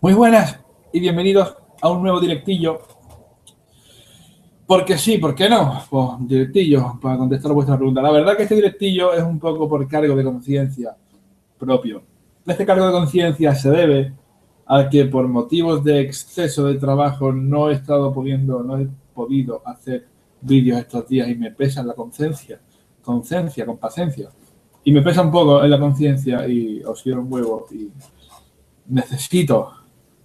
Muy buenas y bienvenidos a un nuevo directillo. Porque sí, ¿por qué no? Pues directillo, para contestar vuestra pregunta. La verdad que este directillo es un poco por cargo de conciencia propio. Este cargo de conciencia se debe a que por motivos de exceso de trabajo no he podido hacer vídeos estos días y me pesa en la conciencia, con paciencia. Y me pesa un poco en la conciencia y os quiero un huevo y necesito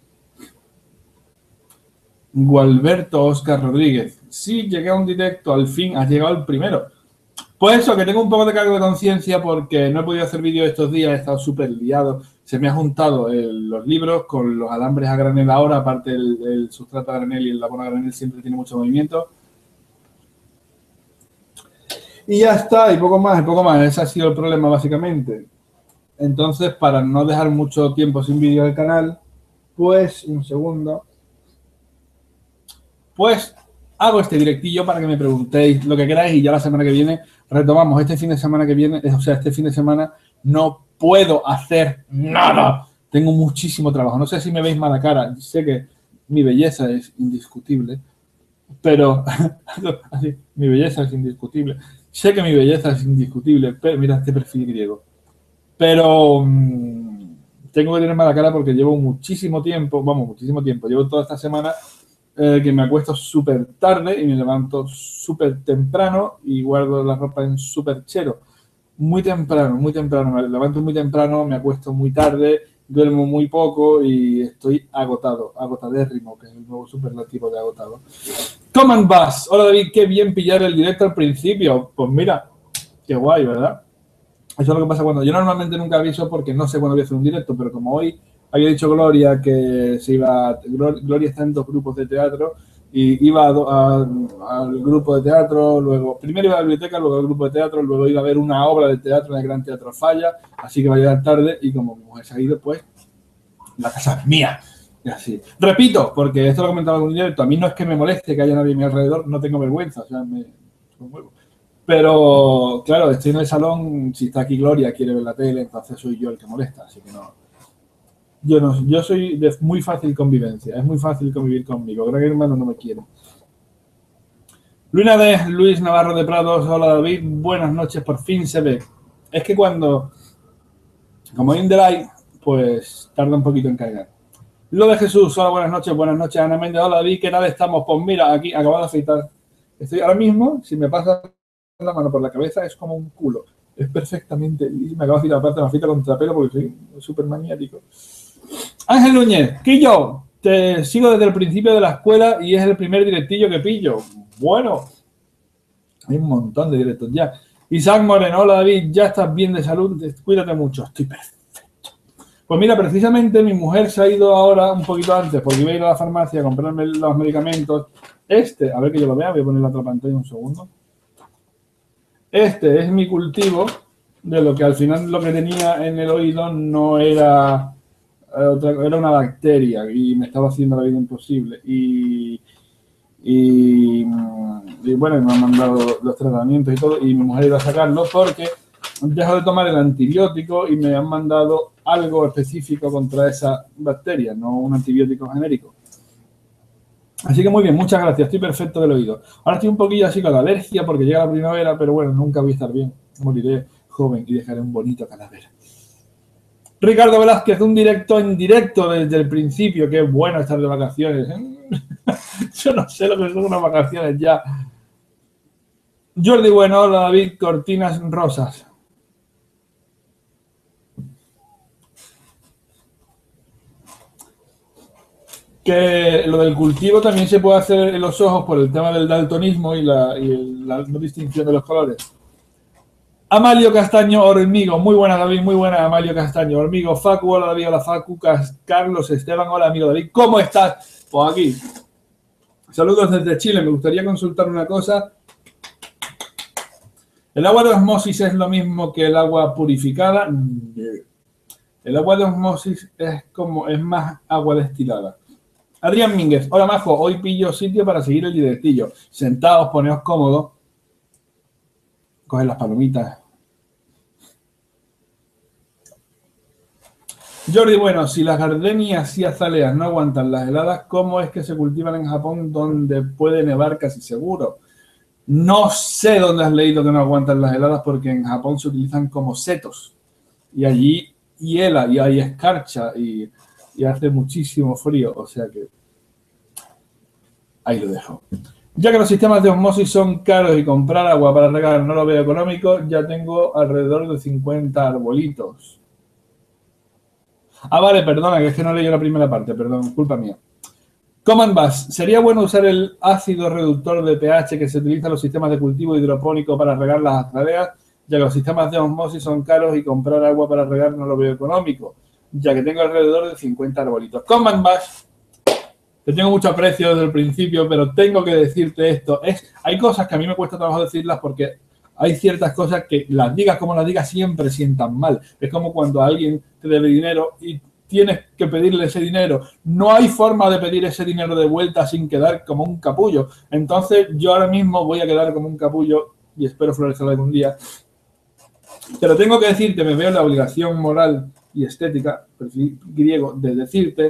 Gualberto Oscar Rodríguez. Sí, llegué a un directo, al fin has llegado el primero. Pues eso, que tengo un poco de cargo de conciencia porque no he podido hacer vídeos estos días, he estado súper liado. Se me han juntado los libros con los alambres a granel ahora, aparte el sustrato a granel y el labor a granel siempre tiene mucho movimiento. Y ya está, y poco más, y poco más. Ese ha sido el problema básicamente. Entonces, para no dejar mucho tiempo sin vídeo del canal, pues, un segundo, pues hago este directillo para que me preguntéis lo que queráis y ya la semana que viene retomamos. Este fin de semana que viene, o sea, este fin de semana no puedo hacer nada. Tengo muchísimo trabajo. No sé si me veis mala cara. Sé que mi belleza es indiscutible, pero así, mi belleza es indiscutible. Sé que mi belleza es indiscutible, pero mira este perfil griego. Pero tengo que tener mala cara porque llevo muchísimo tiempo, llevo toda esta semana que me acuesto súper tarde y me levanto súper temprano y guardo la ropa en súper chero. Muy temprano, me levanto muy temprano, me acuesto muy tarde, duermo muy poco y estoy agotado, agotadérrimo, que es el nuevo superlativo de agotado. Command Bass, hola David, qué bien pillar el directo al principio. Pues mira, qué guay, ¿verdad? Eso es lo que pasa cuando yo normalmente nunca aviso porque no sé cuándo voy a hacer un directo, pero como hoy había dicho Gloria que se iba, Gloria está en 2 grupos de teatro y iba al grupo de teatro, luego primero iba a la biblioteca, luego al grupo de teatro, luego iba a ver una obra de teatro en el Gran Teatro Falla, así que va a llegar tarde y como mi mujer se ha ido, pues la casa es mía. Y así. Repito, porque esto lo comentaba en un directo, a mí no es que me moleste que haya nadie a mi alrededor, no tengo vergüenza, o sea, me muevo. Pero, claro, estoy en el salón, si está aquí Gloria, quiere ver la tele, entonces soy yo el que molesta, así que no. Yo soy de muy fácil convivencia, es muy fácil convivir conmigo. Gran hermano no me quiere. Luis Navarro de Prados, hola David, buenas noches, por fin se ve. Es que como hay un delay, pues tarda un poquito en cargar. Lo de Jesús, hola, buenas noches, Ana Méndez, hola David, ¿qué tal estamos? Pues mira, aquí acabo de afeitar. Estoy ahora mismo, si me pasa la mano por la cabeza, es como un culo. Es perfectamente, y me acabo de afeitar, aparte me afeito contra pelo porque soy súper maniático. Ángel Núñez, Quillo, te sigo desde el principio de la escuela y es el primer directillo que pillo. Bueno, hay un montón de directos ya. Isaac Moreno, hola David, ya estás bien de salud, cuídate mucho. Estoy perfecto. Pues mira, precisamente mi mujer se ha ido ahora un poquito antes porque iba a ir a la farmacia a comprarme los medicamentos. A ver que yo lo vea, voy a poner la otra pantalla un segundo. Este es mi cultivo de lo que al final lo que tenía en el oído no era era una bacteria y me estaba haciendo la vida imposible. Y bueno, me han mandado los tratamientos y todo y mi mujer iba a sacarlo porque dejo de tomar el antibiótico y me han mandado algo específico contra esa bacteria, no un antibiótico genérico. Así que muy bien, muchas gracias, estoy perfecto del oído. Ahora estoy un poquillo así con la alergia porque llega la primavera, pero bueno, nunca voy a estar bien. Moriré joven y dejaré un bonito cadáver. Ricardo Velázquez, un directo en directo desde el principio. Qué bueno estar de vacaciones. Yo no sé lo que son unas vacaciones ya. Jordi Bueno, hola David, cortinas rosas. Que lo del cultivo también se puede hacer en los ojos por el tema del daltonismo y la no distinción de los colores. Amalio Castaño Hormigo, muy buena David, muy buena Amalio Castaño Hormigo, Facu, hola David, hola Facu, Carlos Esteban, hola amigo David, ¿cómo estás? Pues aquí, saludos desde Chile, me gustaría consultar una cosa. ¿El agua de osmosis es lo mismo que el agua purificada? El agua de osmosis es más agua destilada. Adrián Mínguez, hola Majo, hoy pillo sitio para seguir el directillo. Sentaos, poneos cómodos, coger las palomitas. Jordi, bueno, si las gardenias y azaleas no aguantan las heladas, ¿cómo es que se cultivan en Japón donde puede nevar casi seguro? No sé dónde has leído que no aguantan las heladas porque en Japón se utilizan como setos y allí hiela y hay escarcha y hace muchísimo frío, o sea que ahí lo dejo. Ya que los sistemas de osmosis son caros y comprar agua para regar no lo veo económico, ya tengo alrededor de 50 arbolitos. Ah, vale, perdona, que es que no leí la primera parte, perdón, culpa mía. Command Bass, ¿sería bueno usar el ácido reductor de pH que se utiliza en los sistemas de cultivo hidropónico para regar las azaleas? Ya que los sistemas de osmosis son caros y comprar agua para regar no lo veo económico, ya que tengo alrededor de 50 arbolitos. Command Bass, te tengo mucho aprecio desde el principio, pero tengo que decirte esto. Hay cosas que a mí me cuesta trabajo decirlas porque hay ciertas cosas que las digas como las digas siempre sientan mal. Es como cuando alguien te debe dinero y tienes que pedirle ese dinero. No hay forma de pedir ese dinero de vuelta sin quedar como un capullo. Entonces yo ahora mismo voy a quedar como un capullo y espero florecer algún día. Pero tengo que decirte, me veo en la obligación moral y estética, perfil griego, de decirte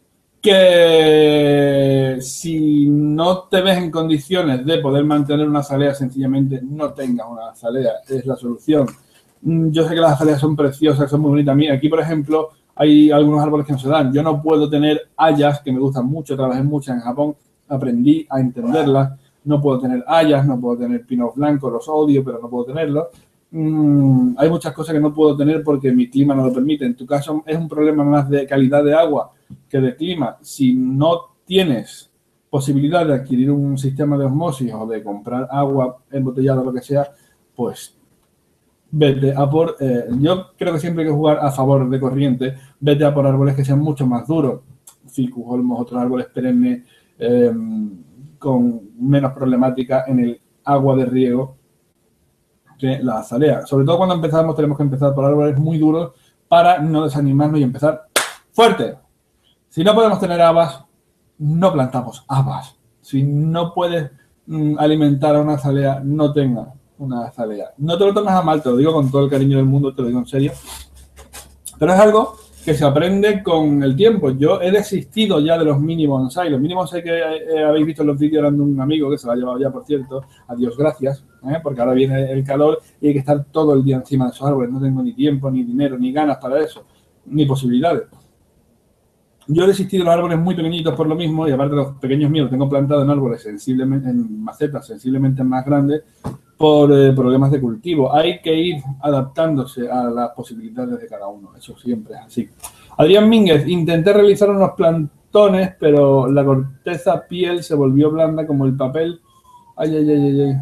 que si no te ves en condiciones de poder mantener una azalea, sencillamente no tengas una azalea, es la solución. Yo sé que las azaleas son preciosas, son muy bonitas. Mira, aquí, por ejemplo, hay algunos árboles que no se dan. Yo no puedo tener hayas, que me gustan mucho, trabajé mucho en Japón, aprendí a entenderlas. No puedo tener hayas, no puedo tener pinos blancos, los odio, pero no puedo tenerlos. Hay muchas cosas que no puedo tener porque mi clima no lo permite. En tu caso es un problema más de calidad de agua que de clima. Si no tienes posibilidad de adquirir un sistema de osmosis o de comprar agua embotellada o lo que sea, pues vete a por... yo creo que siempre hay que jugar a favor de corriente. Vete a por árboles que sean mucho más duros. Ficus, olmos, otros árboles perennes con menos problemática en el agua de riego que la azalea. Sobre todo cuando empezamos tenemos que empezar por árboles muy duros para no desanimarnos y empezar fuerte. Si no podemos tener habas, no plantamos habas. Si no puedes alimentar a una azalea, no tengas una azalea. No te lo tomes a mal, te lo digo con todo el cariño del mundo, te lo digo en serio. Pero es algo que se aprende con el tiempo. Yo he desistido ya de los mini bonsai. Los mini bonsai que habéis visto en los vídeos eran de un amigo que se lo ha llevado ya, por cierto. Adiós, gracias. Porque ahora viene el calor y hay que estar todo el día encima de esos árboles. No tengo ni tiempo, ni dinero, ni ganas para eso, ni posibilidades. Yo he desistido de los árboles muy pequeñitos por lo mismo, y aparte los pequeños míos los tengo plantados en árboles sensiblemente, en macetas sensiblemente más grandes, por problemas de cultivo. Hay que ir adaptándose a las posibilidades de cada uno, eso siempre es así. Adrián Mínguez, intenté realizar unos plantones, pero la corteza piel se volvió blanda como el papel. Ay, ay, ay, ay, ay.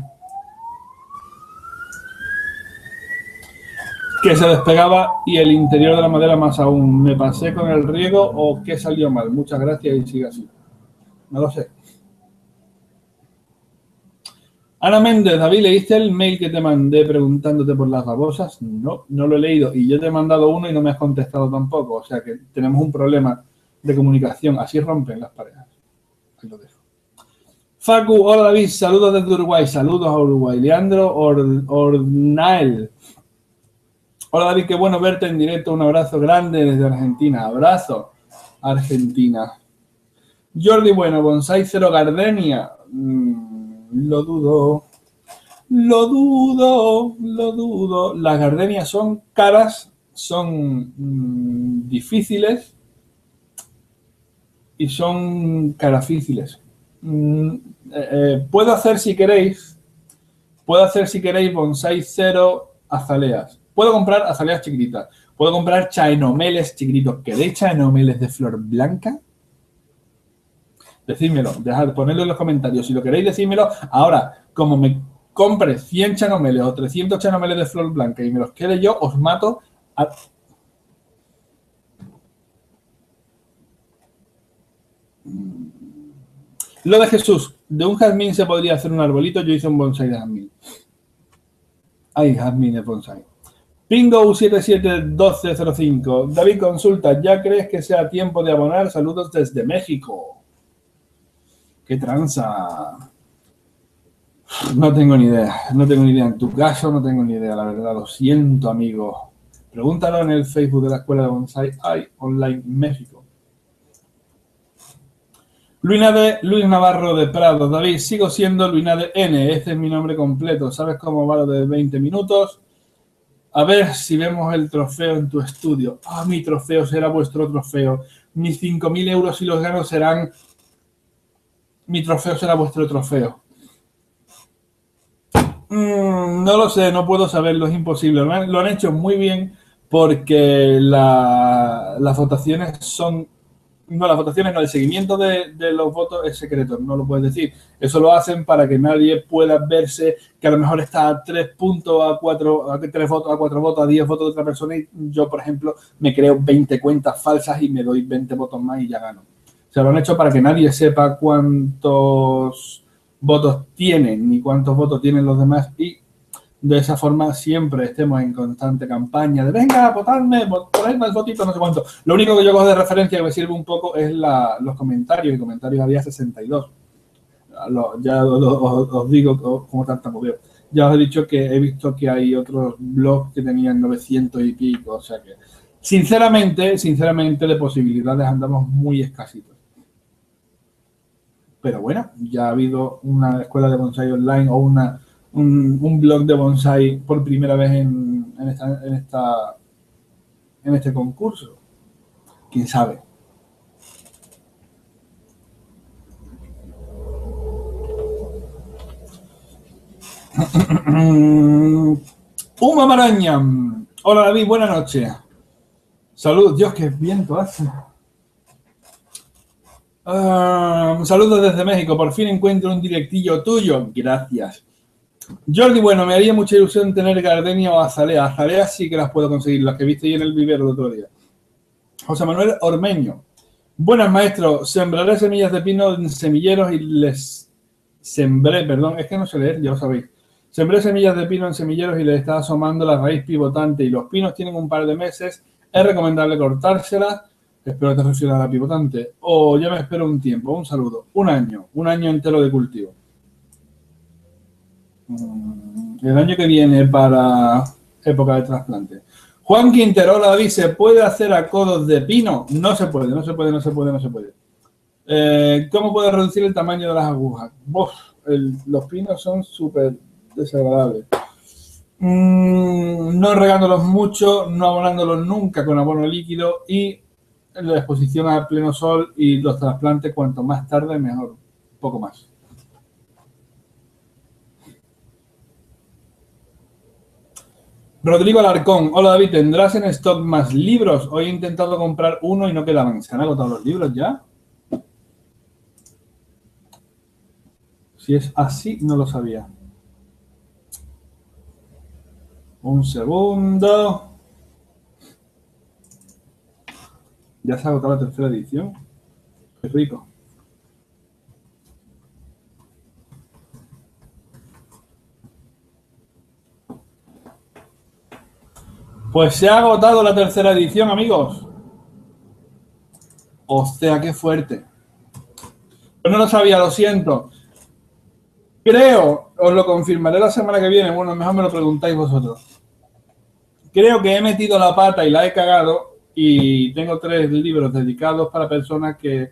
Que se despegaba y el interior de la madera más aún. ¿Me pasé con el riego o qué salió mal? Muchas gracias y sigue así. No lo sé. Ana Méndez, David, ¿leíste el mail que te mandé preguntándote por las babosas? No, no lo he leído. Y yo te he mandado uno y no me has contestado tampoco. O sea que tenemos un problema de comunicación. Así rompen las parejas. Ahí lo dejo. Facu, hola David, saludos desde Uruguay. Saludos a Uruguay. Leandro Ornael. Hola David, qué bueno verte en directo. Un abrazo grande desde Argentina. Abrazo, Argentina. Jordi, bueno, bonsai cero gardenia. Lo dudo. Lo dudo, lo dudo. Las gardenias son caras, son difíciles y son carafíciles. Puedo hacer si queréis bonsai cero azaleas. Puedo comprar azaleas chiquititas. Puedo comprar chaenomeles chiquititos. ¿Queréis chaenomeles de flor blanca? Decídmelo, dejad, ponedlo en los comentarios. Si lo queréis, decídmelo. Ahora, como me compre 100 chaenomeles o 300 chaenomeles de flor blanca y me los quede yo, os mato a... Lo de Jesús, de un jazmín se podría hacer un arbolito. Yo hice un bonsai de jazmín. Hay jazmines bonsai. Pingo 771205. David, consulta, ¿ya crees que sea tiempo de abonar? Saludos desde México. ¡Qué tranza! No tengo ni idea. No tengo ni idea. En tu caso no tengo ni idea, la verdad. Lo siento, amigo. Pregúntalo en el Facebook de la Escuela de Bonsai Online México. Luis Navarro de Prado. David, sigo siendo Luinade N. Este es mi nombre completo. ¿Sabes cómo va lo de 20 minutos? A ver si vemos el trofeo en tu estudio. Ah, mi trofeo será vuestro trofeo. Mis 5.000 euros si los gano serán... Mi trofeo será vuestro trofeo. No lo sé, no puedo saberlo, es imposible. Lo han hecho muy bien porque las votaciones son... No, las votaciones no, el seguimiento de los votos es secreto, no lo puedes decir. Eso lo hacen para que nadie pueda verse que a lo mejor está a 3 puntos, a 4, a 3 votos, a 4 votos, a 10 votos de otra persona y yo, por ejemplo, me creo 20 cuentas falsas y me doy 20 votos más y ya gano. O sea, lo han hecho para que nadie sepa cuántos votos tienen ni cuántos votos tienen los demás y de esa forma siempre estemos en constante campaña de venga, votadme, ponedme el votito, no sé cuánto. Lo único que yo cojo de referencia que me sirve un poco es los comentarios. Y comentarios había 62. Ya os digo como tartamudeo. Ya os he dicho que he visto que hay otros blogs que tenían 900 y pico. O sea que, sinceramente, de posibilidades andamos muy escasitos. Pero bueno, ya ha habido una escuela de bonsai online o un blog de bonsai por primera vez en este concurso. ¿Quién sabe? Uma Maraña. Hola David, buenas noches. Saludos, Dios, qué viento hace. Saludos desde México. Por fin encuentro un directillo tuyo. Gracias. Jordi, bueno, me haría mucha ilusión tener gardenia o azalea. Azalea sí que las puedo conseguir, las que viste ahí en el vivero el otro día. José Manuel Ormeño. Buenas, maestro. Sembraré semillas de pino en semilleros y les sembré, perdón, es que no sé leer, ya lo sabéis. Sembré semillas de pino en semilleros y les está asomando la raíz pivotante y los pinos tienen un par de meses. Es recomendable cortárselas. Espero que te refieras a la pivotante. O ya me espero un tiempo. Un saludo. Un año entero de cultivo. El año que viene para época de trasplante. Juan Quinterola dice, ¿puede hacer a codos de pino? No se puede. ¿Cómo puede reducir el tamaño de las agujas? Los pinos son súper desagradables. No regándolos mucho, no abonándolos nunca con abono líquido y la exposición a pleno sol y los trasplantes cuanto más tarde mejor. Poco más. Rodrigo Alarcón. Hola David, ¿tendrás en stock más libros? Hoy he intentado comprar uno y no quedaban. ¿Se han agotado los libros ya? Si es así, no lo sabía. Un segundo. Ya se ha agotado la tercera edición. Qué rico. Pues se ha agotado la tercera edición, amigos. O sea, qué fuerte. Pues no lo sabía, lo siento. Creo, os lo confirmaré la semana que viene. Bueno, mejor me lo preguntáis vosotros. Creo que he metido la pata y la he cagado y tengo 3 libros dedicados para personas que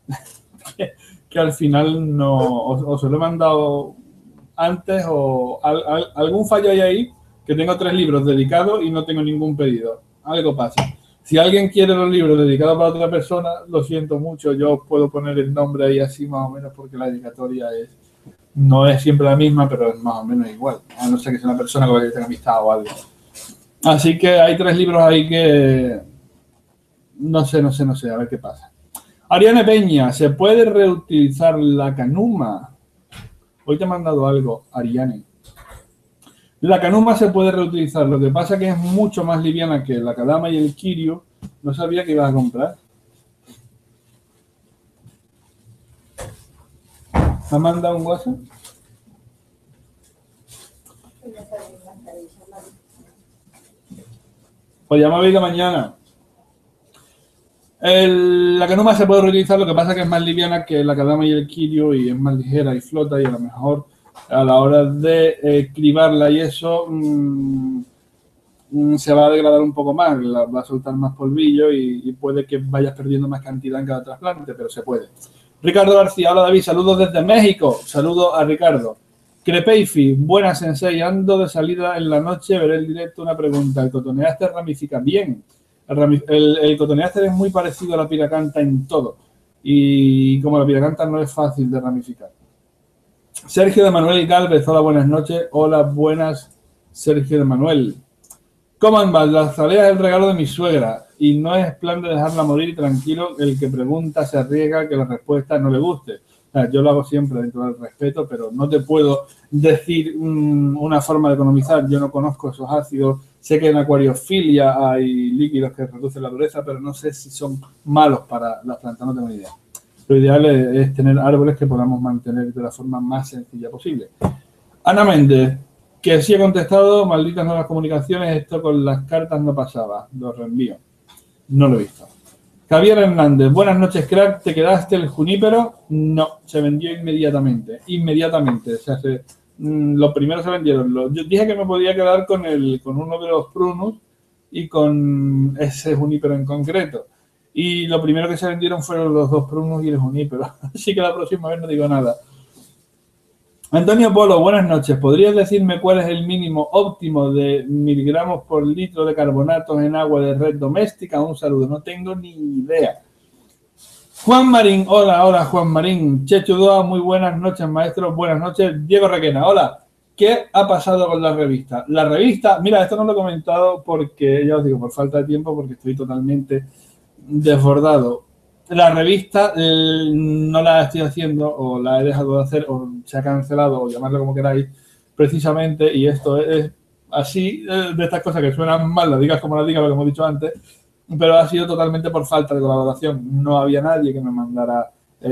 al final no os lo he mandado antes o algún fallo hay ahí, que tengo 3 libros dedicados y no tengo ningún pedido. Algo pasa. Si alguien quiere los libros dedicados para otra persona, lo siento mucho, yo os puedo poner el nombre ahí así más o menos porque la dedicatoria no es siempre la misma, pero es más o menos igual. A no ser que sea una persona con la que tenga amistad o algo. Así que hay 3 libros ahí que no sé, a ver qué pasa. Ariane Peña, ¿se puede reutilizar la canuma? Hoy te he mandado algo, Ariane. La canuma se puede reutilizar, lo que pasa es que es mucho más liviana que la kadama y el kiryu. No sabía que ibas a comprar. ¿Me ha mandado un WhatsApp? Pues ya me voy de mañana. La canuma se puede reutilizar, lo que pasa es que es más liviana que la kadama y el kiryu y es más ligera y flota y a lo mejor a la hora de cribarla y eso se va a degradar un poco más, va a soltar más polvillo y puede que vayas perdiendo más cantidad en cada trasplante, pero se puede. Ricardo García, hola David, saludos desde México. Saludos a Ricardo. Crepeifi, buenas sensei, ando de salida en la noche, veré el directo. Una pregunta, ¿el cotoneaster ramifica bien? El cotoneaster es muy parecido a la piracanta en todo y como la piracanta no es fácil de ramificar. Sergio de Manuel Galvez, hola, buenas noches. Hola, buenas, Sergio de Manuel. ¿Cómo andas? La azalea es el regalo de mi suegra y no es plan de dejarla morir y tranquilo. El que pregunta se arriesga que la respuesta no le guste. O sea, yo lo hago siempre dentro del respeto, pero no te puedo decir una forma de economizar. Yo no conozco esos ácidos. Sé que en acuariofilia hay líquidos que reducen la dureza, pero no sé si son malos para las plantas, no tengo ni idea. Lo ideal es tener árboles que podamos mantener de la forma más sencilla posible. Ana Méndez, que sí he contestado, malditas nuevas comunicaciones, esto con las cartas no pasaba, lo reenvío. No lo he visto. Javier Hernández, buenas noches, crack, ¿te quedaste el junípero? No, se vendió inmediatamente, o sea, lo primero se vendieron. Yo dije que me podía quedar con uno de los prunus y con ese junípero en concreto. Y lo primero que se vendieron fueron los dos prunus y el junípero. Así que la próxima vez no digo nada. Antonio Polo, buenas noches. ¿Podrías decirme cuál es el mínimo óptimo de miligramos por litro de carbonatos en agua de red doméstica? Un saludo, no tengo ni idea. Juan Marín, hola Juan Marín. Chechu Doa, muy buenas noches, maestro. Buenas noches. Diego Requena, hola. ¿Qué ha pasado con la revista? La revista, mira, esto no lo he comentado porque, ya os digo, por falta de tiempo, porque estoy totalmente desbordado. La revista no la estoy haciendo o la he dejado de hacer o se ha cancelado o llamarlo como queráis precisamente, y esto es así, de estas cosas que suenan mal, las digas como las digas, lo que hemos dicho antes, pero ha sido totalmente por falta de colaboración. No había nadie que me mandara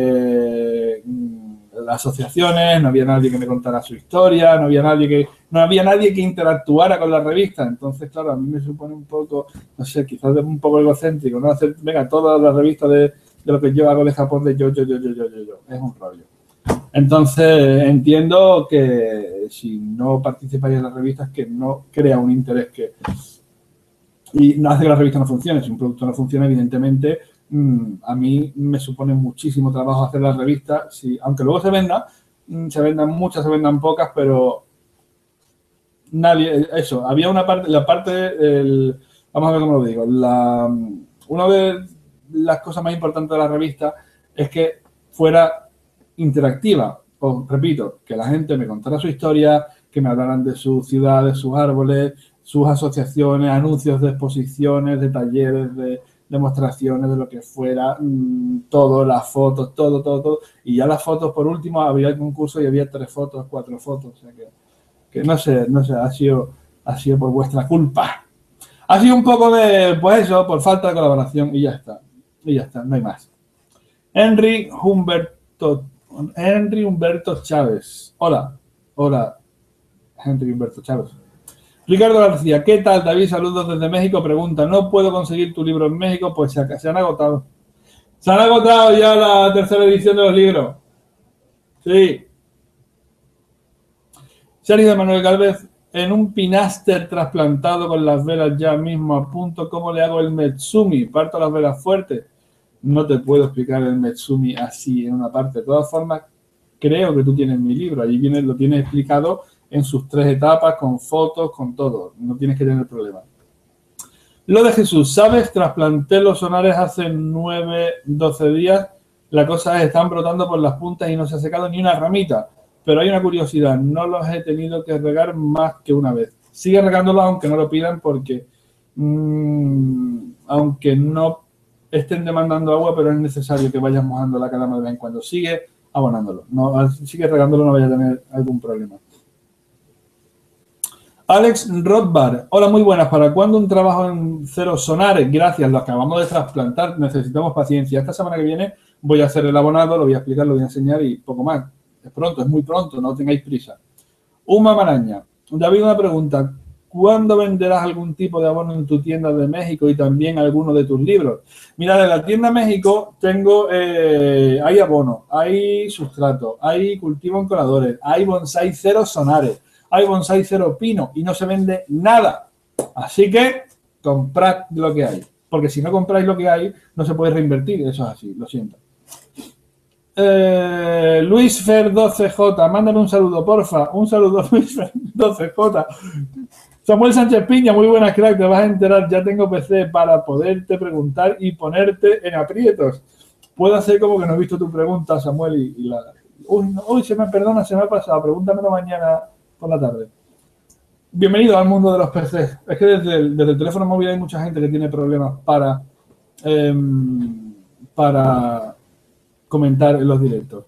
asociaciones, no había nadie que me contara su historia, no había nadie que interactuara con la revista. Entonces, claro, a mí me supone un poco, no sé, quizás un poco egocéntrico, ¿no? Hacer, venga, toda la revista de lo que yo hago de Japón, de yo. Es un rollo. Entonces, entiendo que si no participáis en las revistas, que no crea un interés y no hace que la revista no funcione. Si un producto no funciona, evidentemente, a mí me supone muchísimo trabajo hacer la revista. Sí, aunque luego se vendan muchas, se vendan pocas, pero nadie, eso, había una parte, vamos a ver cómo lo digo, una de las cosas más importantes de la revista es que fuera interactiva. Os repito, que la gente me contara su historia, que me hablaran de su ciudad, de sus árboles, sus asociaciones, anuncios de exposiciones, de talleres, de demostraciones, de lo que fuera, todo, las fotos, todo. Y ya las fotos, por último, había el concurso y había 3 fotos, 4 fotos. O sea que no sé, ha sido por vuestra culpa. Ha sido un poco de, pues eso, por falta de colaboración y ya está, no hay más. Henry Humberto Chávez. Hola, Henry Humberto Chávez. Ricardo García, ¿qué tal, David? Saludos desde México. Pregunta, ¿no puedo conseguir tu libro en México? Pues se han agotado. Se han agotado ya la 3ª edición de los libros. Sí. Sergio de Manuel Galvez, en un pinaster trasplantado con las velas ya mismo a punto, ¿cómo le hago el Metsumi? ¿Parto las velas fuertes? No te puedo explicar el Metsumi así en una parte. De todas formas, creo que tú tienes mi libro. Allí lo tienes explicado en sus 3 etapas, con fotos, con todo. No tienes que tener problema. Lo de Jesús, ¿sabes? Trasplanté los sonares hace 9-12 días. La cosa es, están brotando por las puntas y no se ha secado ni una ramita. Pero hay una curiosidad, no los he tenido que regar más que una vez. Sigue regándolos aunque no lo pidan porque, aunque no estén demandando agua, pero es necesario que vayas mojando la calama de vez en cuando. Sigue abonándolo, sigue regándolo, no vaya a tener algún problema. Alex Rothbard, hola, muy buenas. ¿Para cuándo un trabajo en 0 sonares? Gracias, lo acabamos de trasplantar, necesitamos paciencia. Esta semana que viene voy a hacer el abonado, lo voy a explicar, lo voy a enseñar y poco más. Es pronto, es muy pronto, no tengáis prisa. Uma Maraña, David, una pregunta. ¿Cuándo venderás algún tipo de abono en tu tienda de México y también alguno de tus libros? Mira, de la tienda México tengo, hay abono, hay sustrato, hay cultivo en coladores, hay bonsai 0 sonares, hay bonsai 0 pino y no se vende nada. Así que comprad lo que hay. Porque si no compráis lo que hay, no se puede reinvertir. Eso es así, lo siento. Luis Fer 12J, mándame un saludo, porfa. Un saludo, Luis Fer 12J. Samuel Sánchez Piña, muy buenas, crack, te vas a enterar. Ya tengo PC para poderte preguntar y ponerte en aprietos. Puedo hacer como que no he visto tu pregunta, Samuel, y la... Uy, se me ha pasado. Pregúntamelo mañana por la tarde. Bienvenido al mundo de los PCs. Es que desde el teléfono móvil hay mucha gente que tiene problemas para comentar en los directos.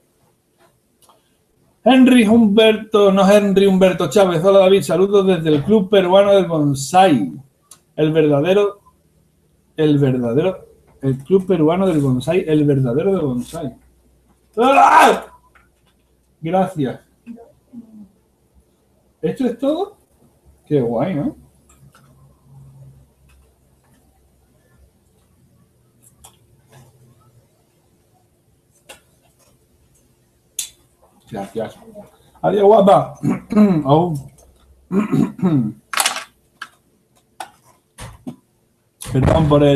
Henry Humberto Chávez. Hola David, saludos desde el Club Peruano del Bonsai. El Club Peruano del Bonsai, el verdadero del Bonsai. ¡Ah! Gracias. ¿Esto es todo? Qué guay, ¿no? Gracias. Adiós, guapa. Oh. Perdón por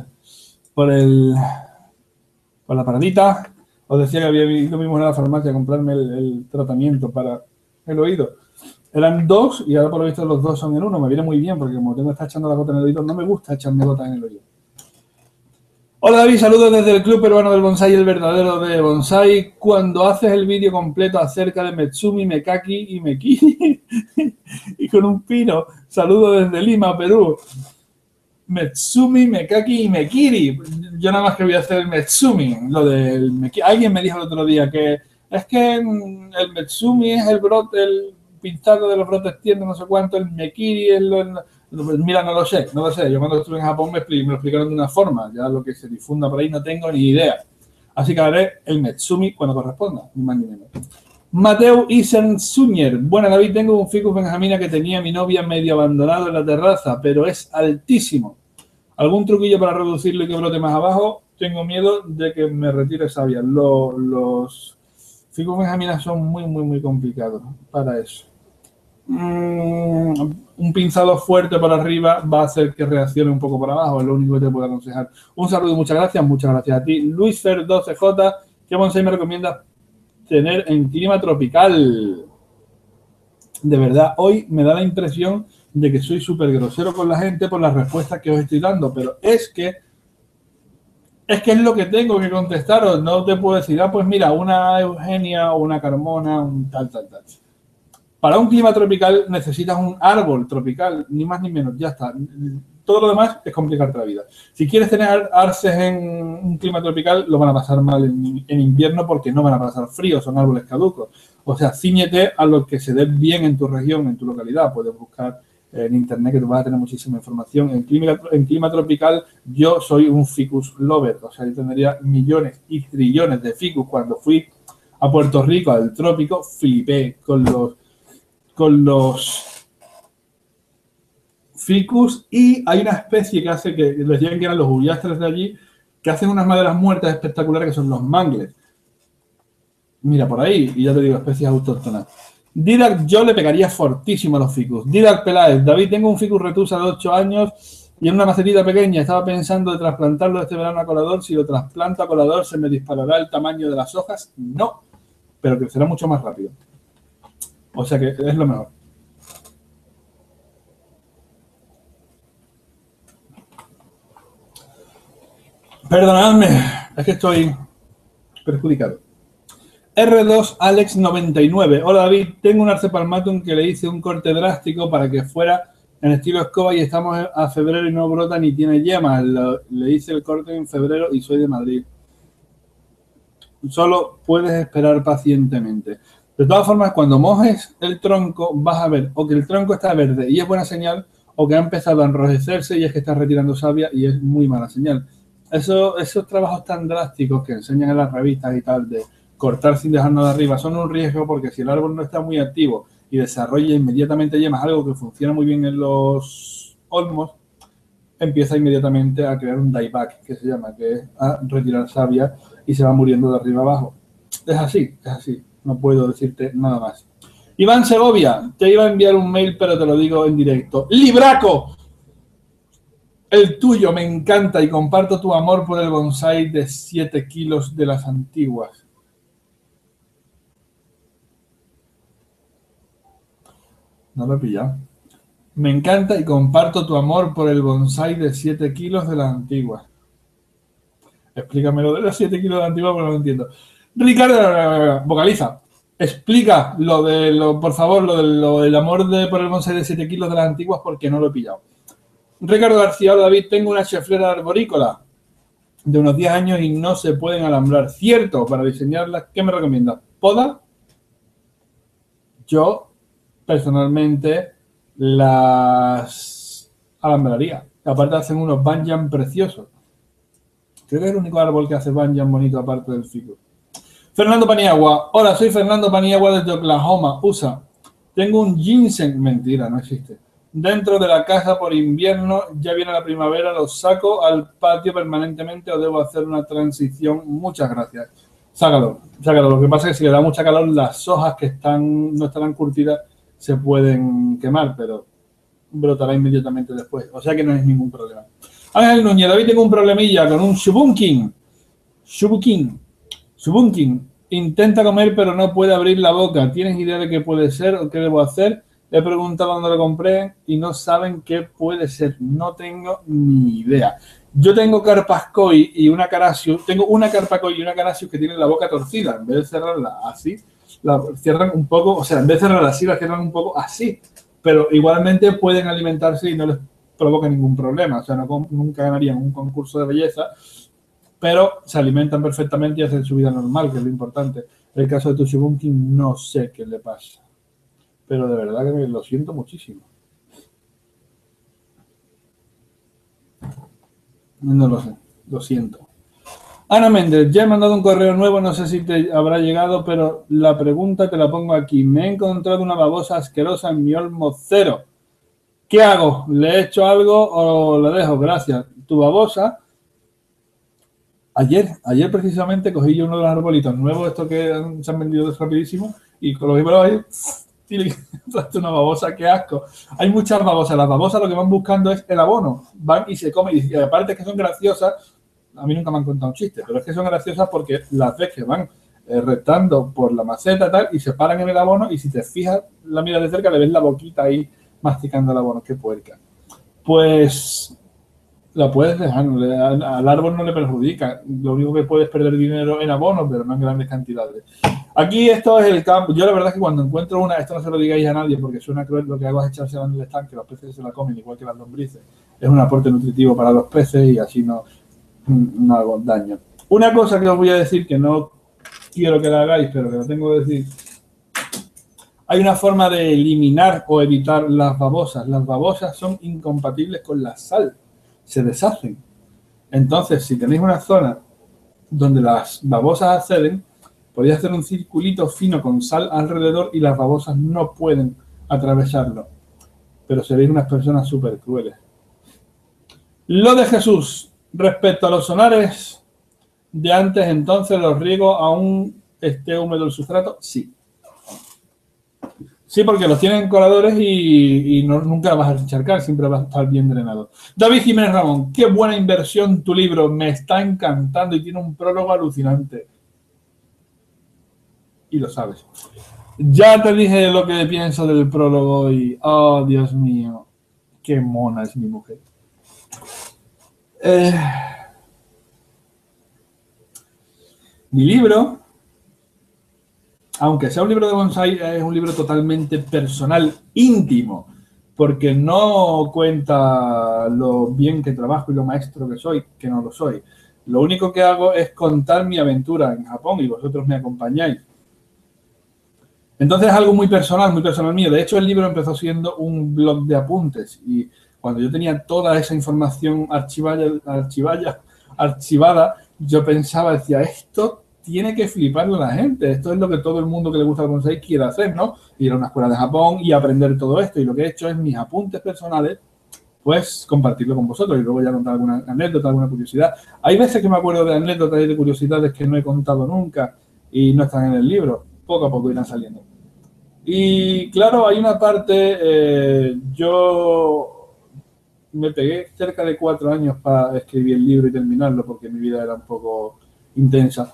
la paradita. Os decía que había ido mismo a la farmacia a comprarme el tratamiento para el oído. Eran 2 y ahora por lo visto los 2 son en 1. Me viene muy bien porque como tengo que estar echando la gota en el oído, no me gusta echarme gotas en el oído. Hola David, saludos desde el Club Peruano del Bonsai, el verdadero de Bonsai. Cuando haces el vídeo completo acerca de Metsumi, Mekaki y Mekiri y con un pino, saludos desde Lima, Perú. Metsumi, Mekaki y Mekiri. Yo nada más que voy a hacer el Metsumi. Lo del Mekiri. Alguien me dijo el otro día que es que el Metsumi es el brote, el pintado de los brotes tiernos, no sé cuánto, el Mekiri es mira, no lo sé. Yo cuando estuve en Japón me lo explicaron de una forma. Ya lo que se difunda por ahí no tengo ni idea. Así que haré el Metsumi cuando corresponda, ni más ni menos. Mateo Isensuñer. Bueno, David, tengo un ficus benjamina que tenía mi novia medio abandonado en la terraza, pero es altísimo. ¿Algún truquillo para reducirlo y que brote más abajo? Tengo miedo de que me retire savia. Los ficus benjaminas son muy complicados para eso. Un pinzado fuerte para arriba va a hacer que reaccione un poco para abajo, es lo único que te puedo aconsejar. Un saludo y muchas gracias a ti. Luis Fer 12J, ¿qué bonsai me recomiendas tener en clima tropical? De verdad, hoy me da la impresión de que soy súper grosero con la gente por las respuestas que os estoy dando, pero es que es lo que tengo que contestaros. No te puedo decir, pues mira, una Eugenia o una Carmona, un tal. Para un clima tropical necesitas un árbol tropical, ni más ni menos, ya está. Todo lo demás es complicarte la vida. Si quieres tener arces en un clima tropical, lo van a pasar mal en invierno porque no van a pasar frío, son árboles caducos. O sea, cíñete a lo que se dé bien en tu región, en tu localidad. Puedes buscar en internet que tú vas a tener muchísima información. En clima tropical yo soy un ficus lover, o sea, yo tendría millones y trillones de ficus. Cuando fui a Puerto Rico, al trópico, flipé con los ficus, y hay una especie que hace, que les decían que eran los uriastres de allí, que hacen unas maderas muertas espectaculares que son los mangles. Mira por ahí, y ya te digo, especies autóctonas. Didac, yo le pegaría fortísimo a los ficus. Didac Peláez, David, tengo un ficus retusa de 8 años y en una macetita pequeña. Estaba pensando de trasplantarlo este verano a colador. Si lo trasplanto a colador, ¿se me disparará el tamaño de las hojas? No, pero crecerá mucho más rápido. O sea que es lo mejor. Perdonadme, es que estoy perjudicado. R2 Alex 99. Hola David, tengo un Arce palmatum que le hice un corte drástico para que fuera en estilo escoba y estamos a febrero y no brota ni tiene yemas. Le hice el corte en febrero y soy de Madrid. Solo puedes esperar pacientemente. De todas formas, cuando mojes el tronco, vas a ver o que el tronco está verde y es buena señal, o que ha empezado a enrojecerse y es que está retirando savia y es muy mala señal. Esos trabajos tan drásticos que enseñan en las revistas y tal, de cortar sin dejar nada arriba, son un riesgo porque si el árbol no está muy activo y desarrolla inmediatamente yemas, algo que funciona muy bien en los olmos, empieza inmediatamente a crear un dieback, que se llama, que es a retirar savia y se va muriendo de arriba abajo. Es así. No puedo decirte nada más. Iván Segovia, te iba a enviar un mail, pero te lo digo en directo. ¡Libraco! El tuyo me encanta y comparto tu amor por el bonsái de 7 kilos de las antiguas. No lo he pillado. Me encanta y comparto tu amor por el bonsái de 7 kilos de las antiguas. Explícame lo de los 7 kilos de las antiguas porque no lo entiendo. Ricardo, vocaliza. Explica por favor, lo del amor por el bonsái de 7 kilos de las antiguas porque no lo he pillado. Ricardo García, hola David, tengo una cheflera arborícola de unos 10 años y no se pueden alambrar. Cierto, para diseñarlas, ¿qué me recomiendas? ¿Poda? Yo, personalmente, las alambraría. Aparte hacen unos banyan preciosos. Creo que es el único árbol que hace banyan bonito aparte del fico. Fernando Paniagua. Hola, soy Fernando Paniagua desde Oklahoma, USA. Tengo un ginseng. Mentira, no existe. Dentro de la casa por invierno, ya viene la primavera, los saco al patio permanentemente o debo hacer una transición. Muchas gracias. Sácalo. Lo que pasa es que si le da mucha calor, las hojas que no estarán curtidas se pueden quemar, pero brotará inmediatamente después. O sea que no es ningún problema. Ángel Núñez, David, tengo un problemilla con un Shubunkin. Intenta comer pero no puede abrir la boca. ¿Tienes idea de qué puede ser o qué debo hacer? He preguntado dónde lo compré y no saben qué puede ser. No tengo ni idea. Yo tengo Carpascoy y una Carassius. Tengo una Carpascoy y una Carassius que tienen la boca torcida. En vez de cerrarla así, la cierran un poco. O sea, en vez de cerrarla así, la cierran un poco así. Pero igualmente pueden alimentarse y no les provoca ningún problema. O sea, nunca ganarían un concurso de belleza, pero se alimentan perfectamente y hacen su vida normal, que es lo importante. En el caso de Tushibunkin no sé qué le pasa, pero de verdad que lo siento muchísimo. No lo sé, lo siento. Ana Méndez, ya he mandado un correo nuevo, no sé si te habrá llegado, pero la pregunta te la pongo aquí. Me he encontrado una babosa asquerosa en mi olmo cero. ¿Qué hago? ¿Le echo algo o lo dejo? Gracias. Tu babosa, ayer precisamente cogí yo uno de los arbolitos nuevos, estos que se han vendido rapidísimo, y con los libros ahí, y le traste una babosa, qué asco. Hay muchas babosas. Las babosas lo que van buscando es el abono. Van y se comen, y aparte que son graciosas, a mí nunca me han contado un chiste, pero es que son graciosas porque las ves que van retando por la maceta tal, y se paran en el abono, y si te fijas, la miras de cerca, le ves la boquita ahí masticando el abono. Qué puerca. Pues la puedes dejar, al árbol no le perjudica. Lo único que puedes perder dinero en abono, pero no en grandes cantidades. Aquí esto es el campo. Yo la verdad es que cuando encuentro una, esto no se lo digáis a nadie porque suena cruel, lo que hago es echársela en el estanque, los peces se la comen igual que las lombrices. Es un aporte nutritivo para los peces y así no hago daño. Una cosa que os voy a decir que no quiero que la hagáis, pero que lo tengo que decir. Hay una forma de eliminar o evitar las babosas. Las babosas son incompatibles con la sal. Se deshacen. Entonces, si tenéis una zona donde las babosas acceden, podéis hacer un circulito fino con sal alrededor y las babosas no pueden atravesarlo. Pero seréis unas personas súper crueles. Lo de Jesús. Respecto a los sonares de antes, entonces los riego aún esté húmedo el sustrato. Sí. Sí, porque los tienen coladores y nunca vas a encharcar, siempre vas a estar bien drenado. David Jiménez Ramón, qué buena inversión tu libro, me está encantando y tiene un prólogo alucinante. Y lo sabes. Ya te dije lo que pienso del prólogo y, oh, Dios mío, qué mona es mi mujer. Mi libro, aunque sea un libro de bonsái, es un libro totalmente personal, íntimo, porque no cuenta lo bien que trabajo y lo maestro que soy, que no lo soy. Lo único que hago es contar mi aventura en Japón y vosotros me acompañáis. Entonces es algo muy personal mío. De hecho, el libro empezó siendo un blog de apuntes y cuando yo tenía toda esa información archivada, yo pensaba, decía, esto tiene que fliparle a la gente. Esto es lo que todo el mundo que le gusta el bonsái quiere hacer, ¿no? Ir a una escuela de Japón y aprender todo esto. Y lo que he hecho es mis apuntes personales, pues compartirlo con vosotros y luego ya contar alguna anécdota, alguna curiosidad. Hay veces que me acuerdo de anécdotas y de curiosidades que no he contado nunca y no están en el libro. Poco a poco irán saliendo. Y claro, hay una parte, yo me pegué cerca de 4 años para escribir el libro y terminarlo porque mi vida era un poco intensa.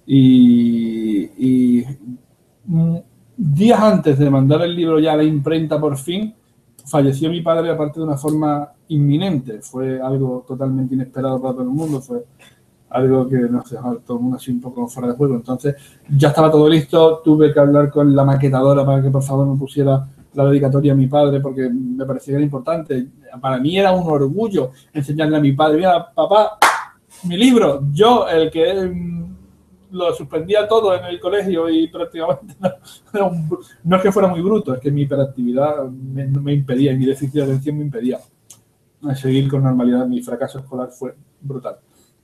Y días antes de mandar el libro ya a la imprenta por fin, falleció mi padre, aparte de una forma inminente. Fue algo totalmente inesperado para todo el mundo, fue algo que no sé, todo el mundo así un poco fuera de juego. Entonces ya estaba todo listo, tuve que hablar con la maquetadora para que por favor me pusiera la dedicatoria a mi padre porque me parecía que era importante. Para mí era un orgullo enseñarle a mi padre, mira, papá, mi libro, yo el que lo suspendía todo en el colegio y prácticamente no es que fuera muy bruto, es que mi hiperactividad me impedía y mi déficit de atención me impedía seguir con normalidad. Mi fracaso escolar fue brutal.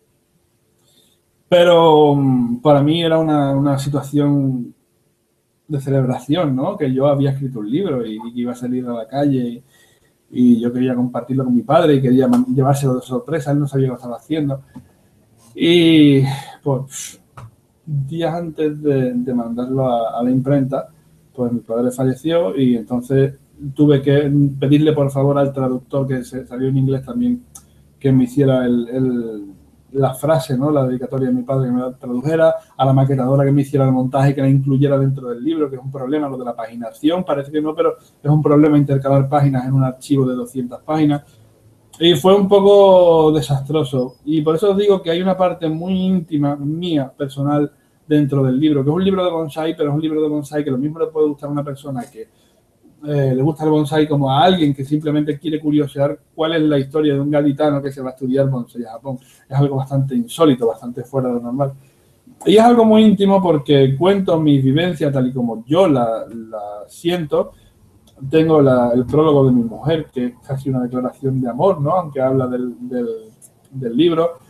Pero para mí era una situación de celebración, ¿no? Que yo había escrito un libro y que iba a salir a la calle y yo quería compartirlo con mi padre y quería llevárselo de sorpresa, él no sabía lo que estaba haciendo. Y pues días antes de mandarlo a la imprenta, pues mi padre falleció y entonces tuve que pedirle por favor al traductor, que salió en inglés también, que me hiciera la frase, ¿no? La dedicatoria de mi padre, que me la tradujera, a la maquetadora que me hiciera el montaje, que la incluyera dentro del libro, que es un problema, lo de la paginación, parece que no, pero es un problema intercalar páginas en un archivo de 200 páginas. Y fue un poco desastroso. Y por eso os digo que hay una parte muy íntima, mía, personal, dentro del libro, que es un libro de bonsai, pero es un libro de bonsai que lo mismo le puede gustar a una persona que le gusta el bonsai como a alguien que simplemente quiere curiosear cuál es la historia de un gaditano que se va a estudiar bonsai a Japón. Es algo bastante insólito, bastante fuera de lo normal. Y es algo muy íntimo porque cuento mis vivencias tal y como yo la siento. Tengo el prólogo de mi mujer, que es casi una declaración de amor, ¿no? Aunque habla del libro.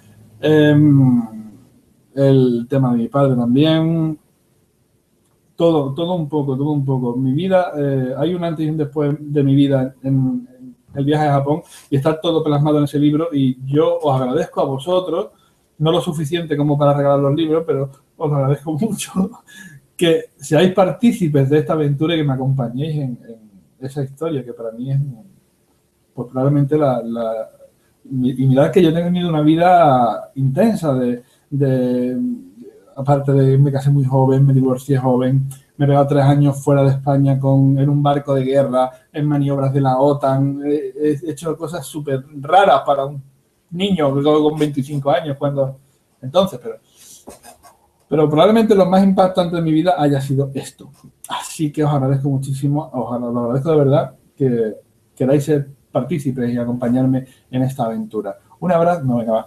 El tema de mi padre también. Todo un poco. Mi vida, hay un antes y un después de mi vida en el viaje a Japón y está todo plasmado en ese libro y yo os agradezco a vosotros, no lo suficiente como para regalar los libros, pero os agradezco mucho que seáis partícipes de esta aventura y que me acompañéis en esa historia que para mí es, pues probablemente y mirad que yo he tenido una vida intensa aparte de me casé muy joven, me divorcié joven, me he pegado 3 años fuera de España en un barco de guerra, en maniobras de la OTAN, he hecho cosas súper raras para un niño con 25 años, pero probablemente lo más impactante de mi vida haya sido esto. Así que os agradezco muchísimo, os lo agradezco de verdad que queráis ser partícipes y acompañarme en esta aventura. Un abrazo, no, venga, va.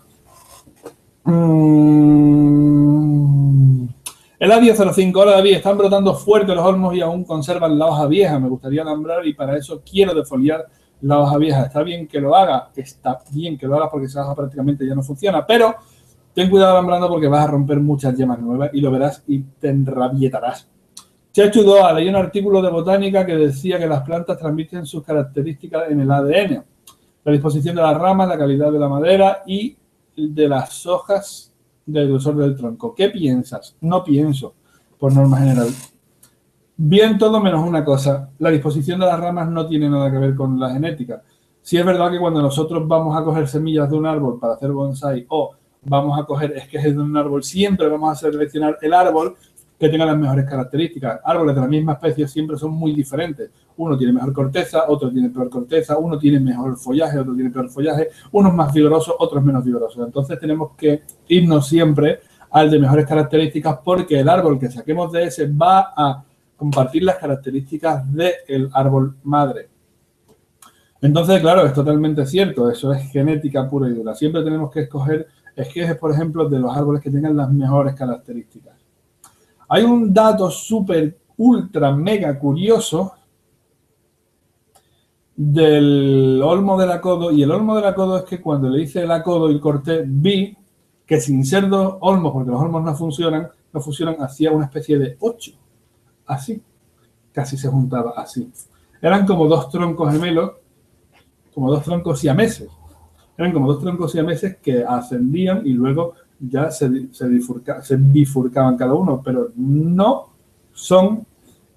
El A1005, hola David, están brotando fuerte los olmos y aún conservan la hoja vieja. Me gustaría alambrar y para eso quiero defoliar la hoja vieja. Está bien que lo haga porque esa hoja prácticamente ya no funciona, pero ten cuidado alambrando porque vas a romper muchas yemas nuevas y lo verás y te enrabietarás. Chechu Doa, leí un artículo de botánica que decía que las plantas transmiten sus características en el ADN. La disposición de las ramas, la calidad de la madera y de las hojas del grosor del tronco. ¿Qué piensas? No pienso, por norma general. Bien todo menos una cosa. La disposición de las ramas no tiene nada que ver con la genética. Sí es verdad que cuando nosotros vamos a coger semillas de un árbol para hacer bonsai o vamos a coger esquejes de un árbol, siempre vamos a seleccionar el árbol que tenga las mejores características. Árboles de la misma especie siempre son muy diferentes. Uno tiene mejor corteza, otro tiene peor corteza, uno tiene mejor follaje, otro tiene peor follaje, uno es más vigoroso, otro es menos vigoroso. Entonces tenemos que irnos siempre al de mejores características porque el árbol que saquemos de ese va a compartir las características del árbol madre. Entonces, claro, es totalmente cierto, eso es genética pura y dura. Siempre tenemos que escoger esquejes, por ejemplo, de los árboles que tengan las mejores características. Hay un dato súper, ultra, mega curioso del olmo del acodo, y el olmo del acodo es que cuando le hice el acodo y corté, vi que sin ser 2 olmos, porque los olmos no funcionan, hacía una especie de 8, así, casi se juntaba así. Eran como 2 troncos gemelos, como 2 troncos siameses. Eran como 2 troncos siameses que ascendían y luego ya se bifurcaban cada uno, pero no son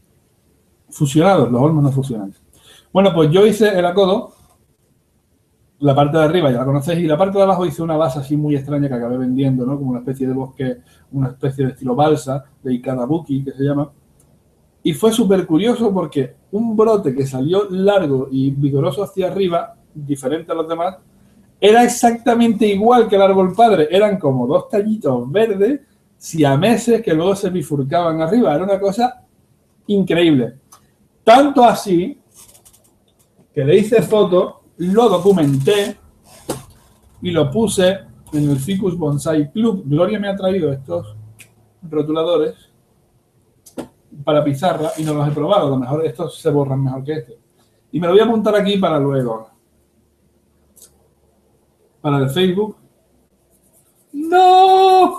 fusionados, los olmos no fusionan. Bueno, pues yo hice el acodo La parte de arriba ya la conocéis y la parte de abajo hice una base así muy extraña que acabé vendiendo, ¿no? Como una especie de bosque, una especie de estilo balsa, de Ikadabuki, que se llama. Y fue súper curioso porque un brote que salió largo y vigoroso hacia arriba, diferente a los demás, era exactamente igual que el árbol padre. Eran como dos tallitos verdes siameses que luego se bifurcaban arriba. Era una cosa increíble. Tanto así que le hice foto, lo documenté y lo puse en el Ficus Bonsai Club. Gloria me ha traído estos rotuladores para pizarra y no los he probado. A lo mejor estos se borran mejor que este. Y me lo voy a apuntar aquí para luego. Para el Facebook. ¡No!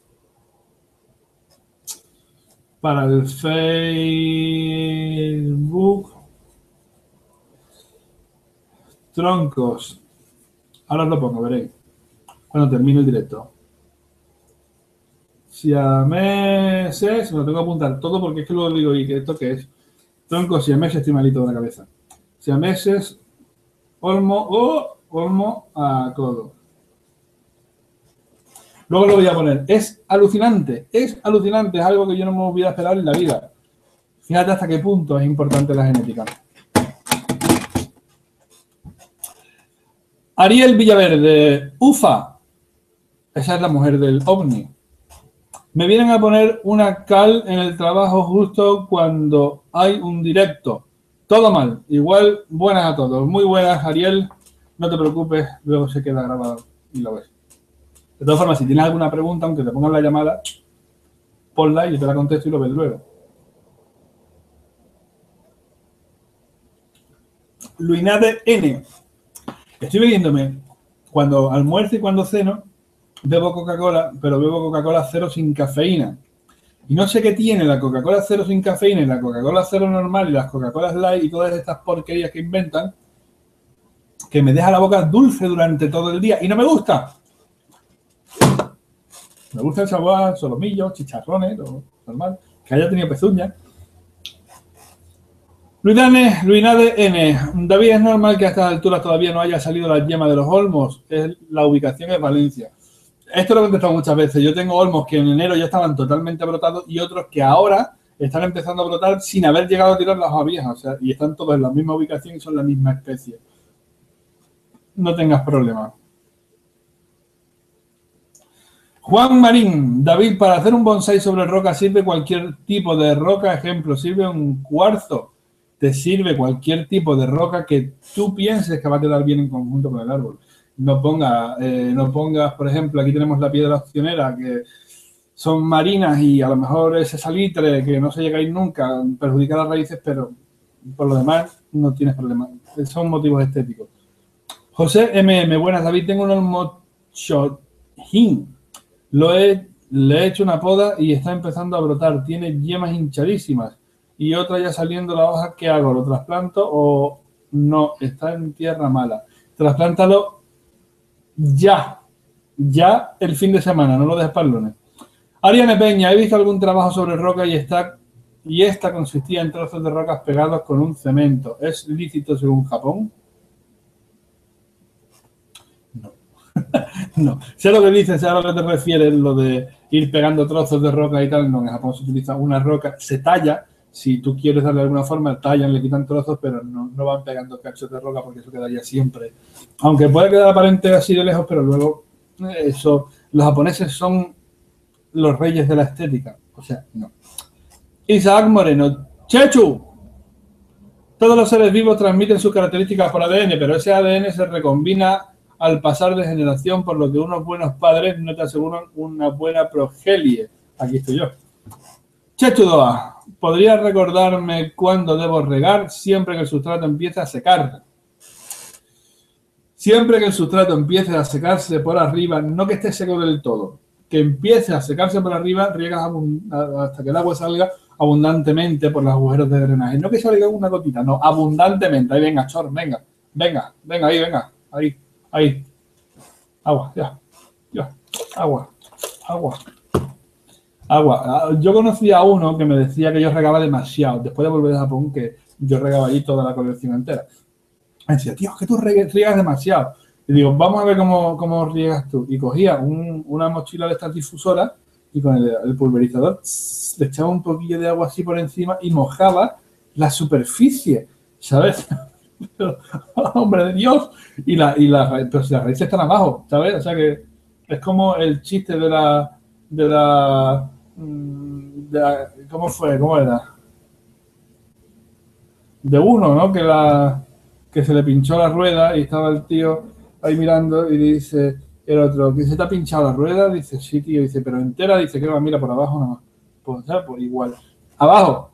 Para el Facebook. Troncos. Ahora os lo pongo, veréis. Cuando termine el directo. Siameses. Me lo tengo que apuntar todo porque es que lo digo y que esto qué es. Troncos siameses, estoy malito de la cabeza. Siameses. Olmo a codo. Luego lo voy a poner. Es alucinante. Es alucinante. Es algo que yo no me hubiera esperado en la vida. Fíjate hasta qué punto es importante la genética. Ariel Villaverde. Ufa. Esa es la mujer del ovni. Me vienen a poner una cal en el trabajo justo cuando hay un directo. Todo mal. Igual, buenas a todos. Muy buenas, Ariel. No te preocupes, luego se queda grabado y lo ves. De todas formas, si tienes alguna pregunta, aunque te pongan la llamada, ponla y yo te la contesto y lo ves luego. Luinade N. Estoy bebiéndome, cuando almuerzo y cuando ceno, bebo Coca-Cola, pero bebo Coca-Cola cero sin cafeína. Y no sé qué tiene la Coca-Cola cero sin cafeína y la Coca-Cola cero normal y las Coca-Colas light y todas estas porquerías que inventan, que me deja la boca dulce durante todo el día y no me gusta. Me gusta el sabor, solomillos, chicharrones, lo normal, que haya tenido pezuñas. Luinade N. David, es normal que a estas alturas todavía no haya salido la yema de los olmos. La ubicación es Valencia. Esto lo he contestado muchas veces. Yo tengo olmos que en enero ya estaban totalmente brotados y otros que ahora están empezando a brotar sin haber llegado a tirar las hojas viejas. O sea, y están todos en la misma ubicación y son la misma especie. No tengas problema. Juan Marín. David, para hacer un bonsai sobre roca sirve cualquier tipo de roca. Ejemplo, sirve un cuarzo. Te sirve cualquier tipo de roca que tú pienses que va a quedar bien en conjunto con el árbol. No pongas, por ejemplo, aquí tenemos la piedra opcionera, que son marinas y a lo mejor ese salitre que no se llega a ir nunca, perjudica las raíces, pero por lo demás no tienes problema. Son motivos estéticos. José MM, buenas, David, tengo un olmochojín. Le he hecho una poda y está empezando a brotar. Tiene yemas hinchadísimas. Y otra ya saliendo la hoja, ¿qué hago? ¿Lo trasplanto o no? Está en tierra mala. Trasplántalo ya el fin de semana, no lo dejes para el lunes. Ariane Peña, he visto algún trabajo sobre roca y esta consistía en trozos de rocas pegados con un cemento. ¿Es lícito según Japón? No. No. Sé lo que dices, sé a lo que te refieres, lo de ir pegando trozos de roca y tal. No, en Japón se utiliza una roca, se talla. Si tú quieres darle alguna forma, tallan, le quitan trozos, pero no van pegando cachos de roca porque eso quedaría siempre. Aunque puede quedar aparente así de lejos, pero luego eso, los japoneses son los reyes de la estética. O sea, no. Isaac Moreno. Chechu. Todos los seres vivos transmiten sus características por ADN, pero ese ADN se recombina al pasar de generación, por lo que unos buenos padres no te aseguran una buena progenie. Aquí estoy yo. Chechu Doa. ¿Podrías recordarme cuándo debo regar? Siempre que el sustrato empiece a secar. Siempre que el sustrato empiece a secarse por arriba, no que esté seco del todo, que empiece a secarse por arriba, riegas hasta que el agua salga abundantemente por los agujeros de drenaje. No que salga una gotita, no, abundantemente. Ahí venga, chor, venga, ahí. Agua, ya, agua. Yo conocí a uno que me decía que yo regaba demasiado. Después de volver de Japón, que yo regaba ahí toda la colección entera. Me decía, tío, es que tú riegas demasiado. Y digo, vamos a ver cómo riegas tú. Y cogía una mochila de estas difusoras y con el pulverizador le echaba un poquillo de agua así por encima y mojaba la superficie, ¿sabes? Pero, hombre de Dios. Pero si las raíces están abajo, ¿sabes? O sea que es como el chiste ¿cómo fue? ¿Cómo era? De uno, ¿no? Que se le pinchó la rueda y estaba el tío ahí mirando y dice el otro, ¿que se te ha pinchado la rueda? Dice, sí, tío. Dice, pero entera. Dice, que va, mira, por abajo nomás. Pues, ¿sabes? Pues igual. Abajo.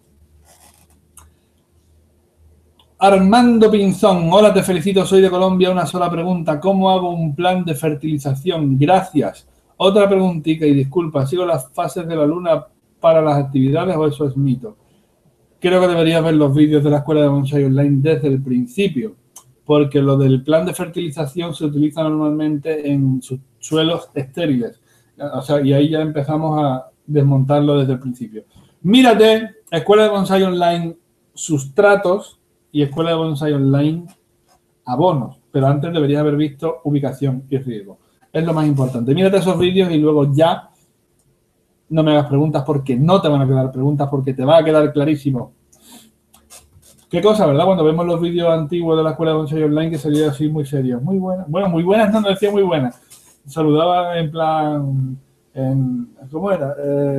Armando Pinzón, hola, te felicito, soy de Colombia. Una sola pregunta, ¿cómo hago un plan de fertilización? Gracias. Otra preguntita y disculpa, ¿sigo las fases de la luna para las actividades o eso es mito? Creo que deberías ver los vídeos de la Escuela de Bonsai Online desde el principio, porque lo del plan de fertilización se utiliza normalmente en suelos estériles. O sea, y ahí ya empezamos a desmontarlo desde el principio. Mírate, Escuela de Bonsai Online, sustratos y Escuela de Bonsai Online, abonos. Pero antes deberías haber visto ubicación y riego. Es lo más importante. Mírate esos vídeos y luego ya no me hagas preguntas porque no te van a quedar preguntas, porque te va a quedar clarísimo. Qué cosa, ¿verdad? Cuando vemos los vídeos antiguos de la Escuela de Bonsai Online que salía así muy serio. Muy buenas. Bueno, muy buenas no decía muy buenas. Saludaba en plan... ¿cómo era?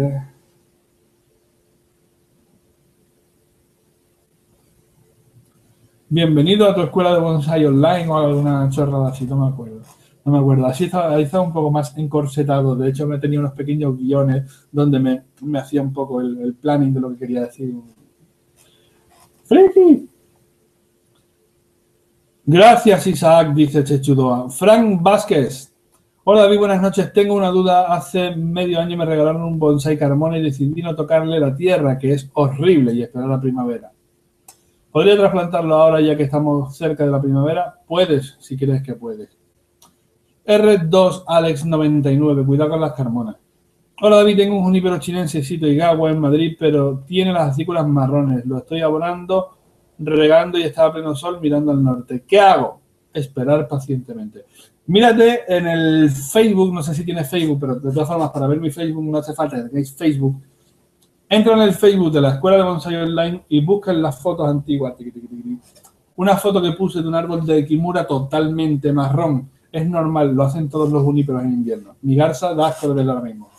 Bienvenido a tu Escuela de Bonsai Online o alguna chorrada así, no me acuerdo. No me acuerdo. Ahí estaba un poco más encorsetado. De hecho, me tenía unos pequeños guiones donde me hacía un poco el planning de lo que quería decir. ¡Friki! Gracias, Isaac, dice Chechudoa. Frank Vázquez. Hola, David, buenas noches. Tengo una duda. Hace medio año me regalaron un bonsai carmona y decidí no tocarle la tierra, que es horrible, y esperar la primavera. ¿Podría trasplantarlo ahora ya que estamos cerca de la primavera? Puedes, si crees que puedes. R2 Alex 99, cuidado con las carmonas. Hola David, tengo un junípero chinensecito Igawa en Madrid, pero tiene las acículas marrones. Lo estoy abonando, regando y está a pleno sol mirando al norte. ¿Qué hago? Esperar pacientemente. Mírate en el Facebook, no sé si tienes Facebook, pero de todas formas para ver mi Facebook no hace falta que tengáis Facebook. Entra en el Facebook de la Escuela de Bonsai Online y busca las fotos antiguas. Una foto que puse de un árbol de Kimura totalmente marrón. Es normal, lo hacen todos los juníperos en invierno. Mi garza da asco de verla ahora mismo.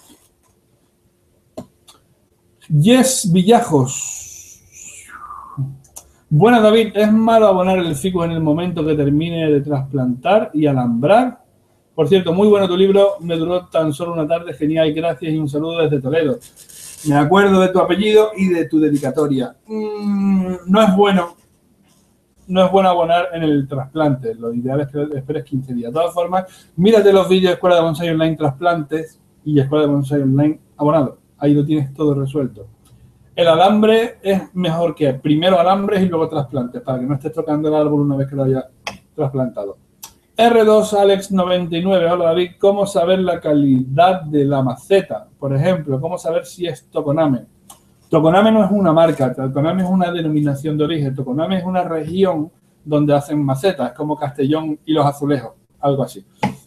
Yes Villajos. Buenas, David. ¿Es malo abonar el ficus en el momento que termine de trasplantar y alambrar? Por cierto, muy bueno tu libro. Me duró tan solo una tarde. Genial, gracias y un saludo desde Toledo. Me acuerdo de tu apellido y de tu dedicatoria. No es bueno. No es bueno abonar en el trasplante. Lo ideal es que esperes 15 días. De todas formas, mírate los vídeos de Escuela de Bonsai Online trasplantes y Escuela de Bonsai Online abonado. Ahí lo tienes todo resuelto. El alambre es mejor que primero alambres y luego trasplantes, para que no estés tocando el árbol una vez que lo hayas trasplantado. R2 Alex 99. Hola David, ¿cómo saber la calidad de la maceta? Por ejemplo, ¿cómo saber si es Tokoname? Tokoname no es una marca, Tokoname es una denominación de origen. Tokoname es una región donde hacen macetas, como Castellón y Los Azulejos, algo así.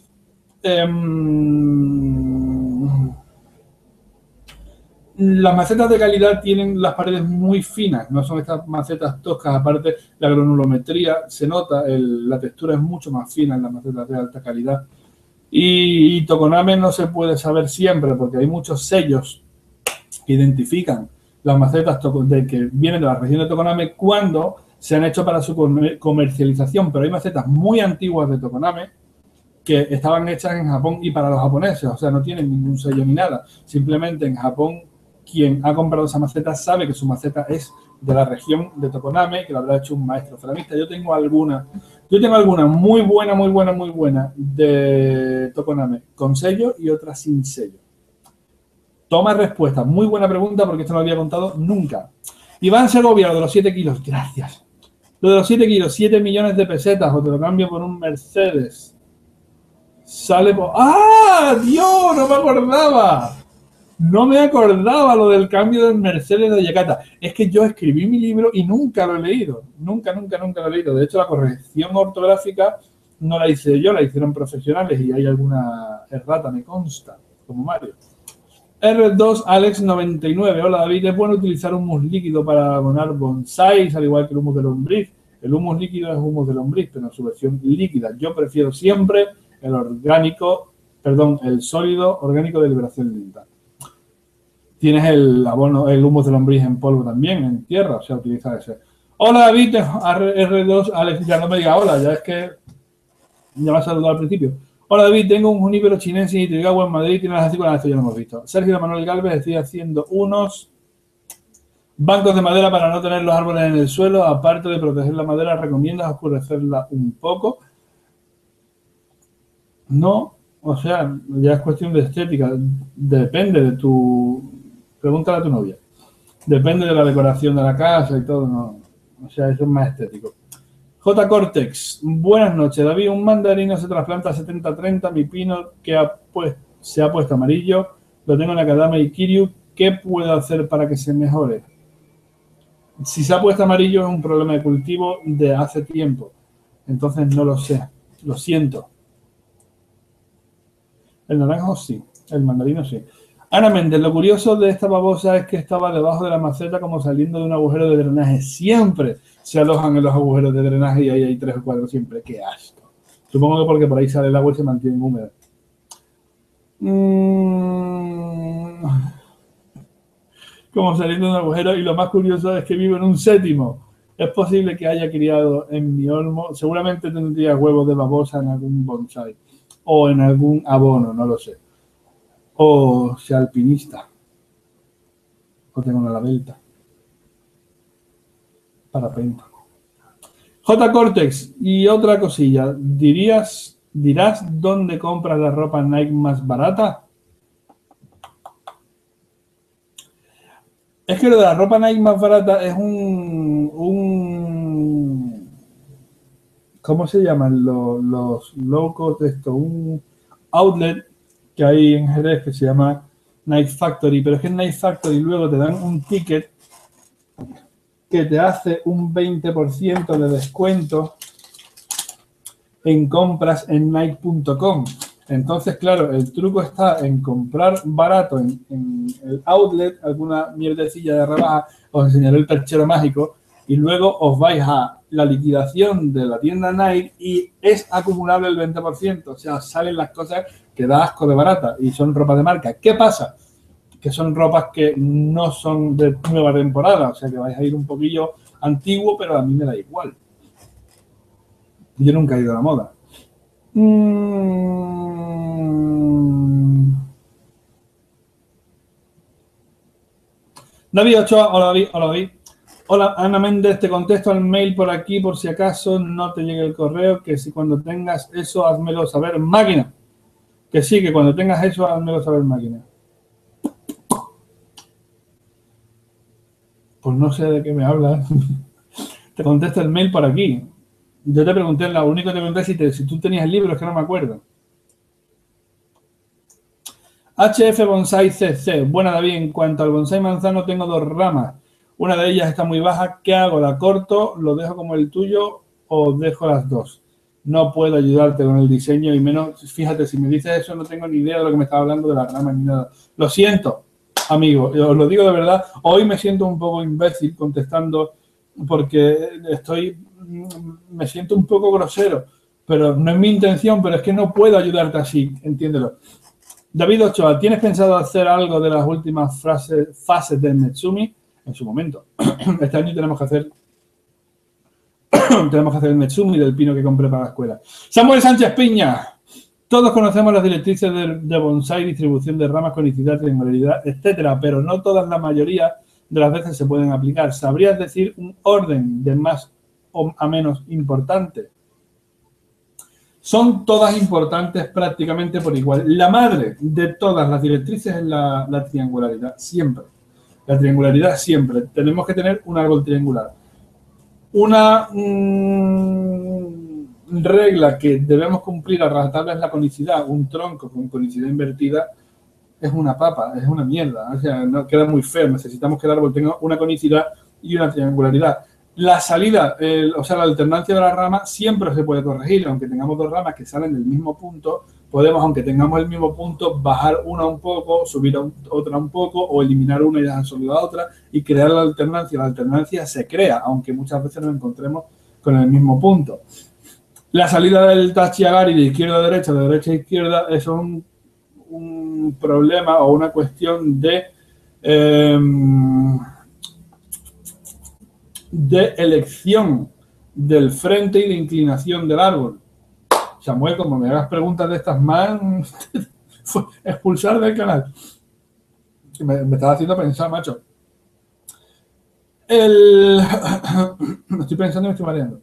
Las macetas de calidad tienen las paredes muy finas, no son estas macetas toscas. Aparte, la granulometría se nota, la textura es mucho más fina en las macetas de alta calidad. Y Tokoname no se puede saber siempre porque hay muchos sellos que identifican las macetas que vienen de la región de Tokoname cuando se han hecho para su comercialización. Pero hay macetas muy antiguas de Tokoname que estaban hechas en Japón y para los japoneses, o sea, no tienen ningún sello ni nada. Simplemente en Japón, quien ha comprado esa maceta sabe que su maceta es de la región de Tokoname, que lo habrá hecho un maestro ceramista. Yo tengo alguna muy buena de Tokoname con sello y otra sin sello. Toma respuesta. Muy buena pregunta porque esto no lo había contado nunca. Iván Segovia, lo de los 7 kilos. Gracias. Lo de los 7 kilos, 7 millones de pesetas, o te lo cambio por un Mercedes. Sale por... ¡Ah! ¡Dios! No me acordaba. No me acordaba lo del cambio del Mercedes de Yakata. Es que yo escribí mi libro y nunca lo he leído. Nunca lo he leído. De hecho, la corrección ortográfica no la hice yo, la hicieron profesionales y hay alguna errata, me consta, como Mario. R2 Alex 99. Hola David, ¿es bueno utilizar humus líquido para abonar bonsáis, al igual que el humus de lombriz? El humus líquido es humus de lombriz, pero en su versión líquida. Yo prefiero siempre el orgánico, perdón, el sólido orgánico de liberación lenta. Tienes el abono, el humus de lombriz en polvo también, en tierra, o sea, utiliza ese. Hola David, R2 Alex, ya no me diga hola, ya es que ya me has saludado al principio. Hola David, tengo un junípero chinense y Trigagua en Madrid, tiene las así con esto ya lo hemos visto. Sergio de Manuel Galvez estoy haciendo unos bancos de madera para no tener los árboles en el suelo, aparte de proteger la madera, ¿recomiendas oscurecerla un poco? No, o sea, ya es cuestión de estética, depende de tu... Pregúntale a tu novia. Depende de la decoración de la casa y todo, no. O sea, eso es más estético. J. Cortex, buenas noches, David. Un mandarino se trasplanta a 70-30, mi pino que se ha puesto amarillo, lo tengo en la Kadama y Kiryu. ¿Qué puedo hacer para que se mejore? Si se ha puesto amarillo es un problema de cultivo de hace tiempo, entonces no lo sé, lo siento. El naranjo sí, el mandarino sí. Ana Méndez, lo curioso de esta babosa es que estaba debajo de la maceta como saliendo de un agujero de drenaje. Siempre se alojan en los agujeros de drenaje y ahí hay 3 o 4 siempre. ¡Qué asco! Supongo que porque por ahí sale el agua y se mantiene húmeda. Como saliendo de un agujero, y lo más curioso es que vivo en un séptimo. Es posible que haya criado en mi olmo. Seguramente tendría huevos de babosa en algún bonsai o en algún abono, no lo sé. O sea alpinista. O tengo una labelta. Parapente. J. Cortex, y otra cosilla. ¿Dirás dónde compras la ropa Nike más barata? Es que lo de la ropa Nike más barata es ¿cómo se llaman los locos de esto? Un outlet que hay en Jerez que se llama Nike Factory, pero es que en Nike Factory luego te dan un ticket que te hace un 20% de descuento en compras en Nike.com. Entonces, claro, el truco está en comprar barato en el outlet, alguna mierdecilla de rebaja, os enseñaré el perchero mágico, y luego os vais a la liquidación de la tienda Nike y es acumulable el 20%. O sea, salen las cosas que da asco de barata y son ropa de marca. ¿Qué pasa? Que son ropas que no son de nueva temporada, o sea que vais a ir un poquillo antiguo, pero a mí me da igual. Yo nunca he ido a la moda. David Ochoa, hola David, hola David. Hola Ana Méndez, te contesto al mail por aquí por si acaso no te llegue el correo, que si cuando tengas eso, házmelo saber, máquina. Que sí, que cuando tengas eso, házmelo saber, máquina. Pues no sé de qué me hablas. Te contesto el mail por aquí. Yo te pregunté, la única que te pregunté si tú tenías el libro, es que no me acuerdo. HF Bonsai CC. Buena David, en cuanto al bonsai manzano tengo 2 ramas. Una de ellas está muy baja. ¿Qué hago? ¿La corto? ¿Lo dejo como el tuyo? ¿O dejo las 2? No puedo ayudarte con el diseño y menos, fíjate, si me dices eso no tengo ni idea de lo que me estaba hablando de las ramas ni nada. Lo siento, amigo, os lo digo de verdad. Hoy me siento un poco imbécil contestando porque me siento un poco grosero, pero no es mi intención, pero es que no puedo ayudarte así, entiéndelo. David Ochoa, ¿tienes pensado hacer algo de las últimas fases del Metsumi? En su momento. Este año tenemos que hacer el Metsumi del pino que compré para la escuela. Samuel Sánchez Piña. Todos conocemos las directrices de bonsai, distribución de ramas, conicidad, triangularidad, etcétera, pero no todas, la mayoría de las veces se pueden aplicar. ¿Sabrías decir un orden de más a menos importante? Son todas importantes prácticamente por igual. La madre de todas las directrices es la triangularidad, siempre. La triangularidad siempre. Tenemos que tener un árbol triangular. Una regla que debemos cumplir a rajatabla es la conicidad. Un tronco con conicidad invertida es una papa, es una mierda. O sea, no queda muy feo. Necesitamos que el árbol tenga una conicidad y una triangularidad. La salida, o sea, la alternancia de las ramas siempre se puede corregir. Aunque tengamos dos ramas que salen del mismo punto, podemos, aunque tengamos el mismo punto, bajar una un poco, subir otra un poco o eliminar una y dejar solo la otra y crear la alternancia. La alternancia se crea, aunque muchas veces nos encontremos con el mismo punto. La salida del tachiagari de izquierda a derecha, de derecha a izquierda, es un problema o una cuestión de elección del frente y de inclinación del árbol. Samuel, como me hagas preguntas de estas más, expulsar del canal. Me estaba haciendo pensar, macho. Estoy pensando y me estoy mareando.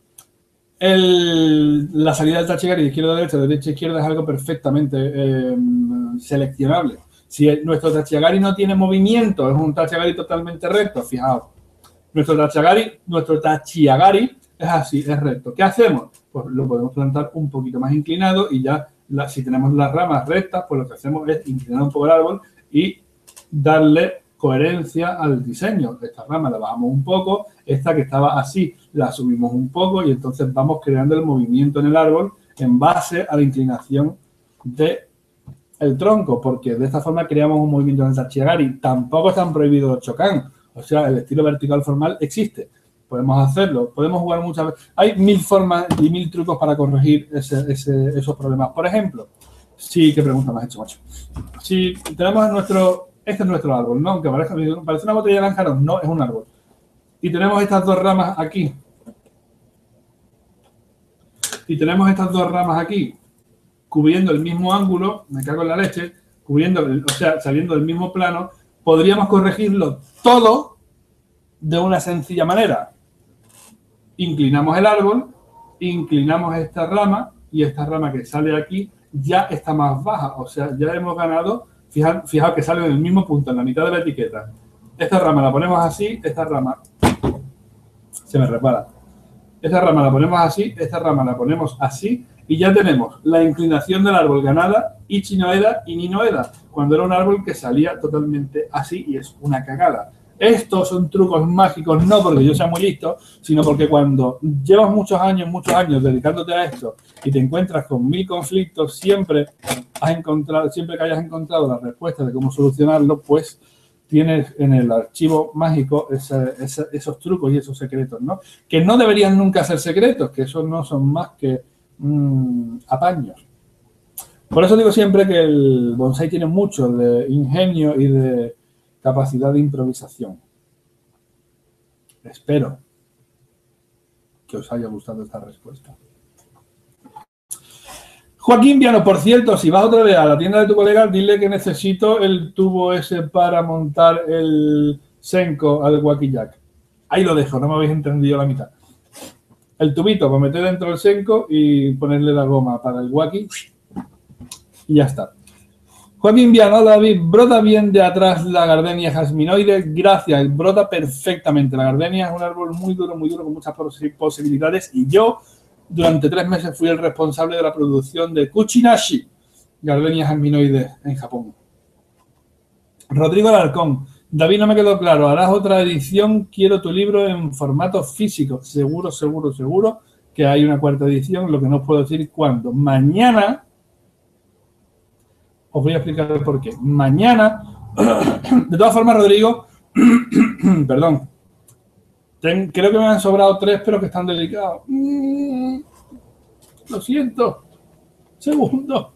La salida del tachiagari de izquierda a derecha, de derecha a izquierda es algo perfectamente seleccionable. Si nuestro tachiagari no tiene movimiento, es un tachiagari totalmente recto, fijaos. Nuestro tachiagari es así, es recto. ¿Qué hacemos? Pues lo podemos plantar un poquito más inclinado y ya, si tenemos las ramas rectas, pues lo que hacemos es inclinar un poco el árbol y darle coherencia al diseño. Esta rama la bajamos un poco, esta que estaba así la subimos un poco y entonces vamos creando el movimiento en el árbol en base a la inclinación del tronco, porque de esta forma creamos un movimiento en el tachiagari. Tampoco están prohibidos los chocan. O sea, el estilo vertical formal existe. Podemos hacerlo. Podemos jugar muchas veces. Hay 1000 formas y 1000 trucos para corregir esos problemas. Por ejemplo, sí, qué pregunta me has hecho, macho. Si tenemos este es nuestro árbol, ¿no? Aunque parece una botella de lanjarón, no, es un árbol. Y tenemos estas dos ramas aquí. Y tenemos estas dos ramas aquí, cubriendo el mismo ángulo, me cago en la leche, saliendo del mismo plano. Podríamos corregirlo todo de una sencilla manera. Inclinamos el árbol, inclinamos esta rama y esta rama que sale aquí ya está más baja. O sea, ya hemos ganado. Fijaos que sale en el mismo punto, en la mitad de la etiqueta. Esta rama la ponemos así, esta rama se me repara. Esta rama la ponemos así, esta rama la ponemos así y ya tenemos la inclinación del árbol ganada, Ichi-no-eda y Ni-no-eda, cuando era un árbol que salía totalmente así y es una cagada. Estos son trucos mágicos, no porque yo sea muy listo, sino porque cuando llevas muchos años dedicándote a esto y te encuentras con 1000 conflictos, siempre que hayas encontrado la respuesta de cómo solucionarlo, pues tienes en el archivo mágico esos trucos y esos secretos, ¿no? Que no deberían nunca ser secretos, que esos no son más que apaños. Por eso digo siempre que el bonsái tiene mucho de ingenio y de capacidad de improvisación. Espero que os haya gustado esta respuesta. Joaquín Viano, por cierto, si vas otra vez a la tienda de tu colega, dile que necesito el tubo ese para montar el Senko al Wacky Jack. Ahí lo dejo, no me habéis entendido la mitad. El tubito para meter dentro del Senko y ponerle la goma para el Wacky y ya está. Joaquín Viano, David, brota bien de atrás la gardenia jasminoide. Gracias, brota perfectamente. La gardenia es un árbol muy duro, con muchas posibilidades y yo durante 3 meses fui el responsable de la producción de Kuchinashi, gardenia jasminoide en Japón. Rodrigo Alarcón, David, no me quedó claro, ¿harás otra edición? Quiero tu libro en formato físico. Seguro que hay una 4ª edición, lo que no os puedo decir cuándo. Mañana, os voy a explicar por qué. Mañana, de todas formas, Rodrigo, perdón, creo que me han sobrado 3, pero que están dedicados. Lo siento. Segundo.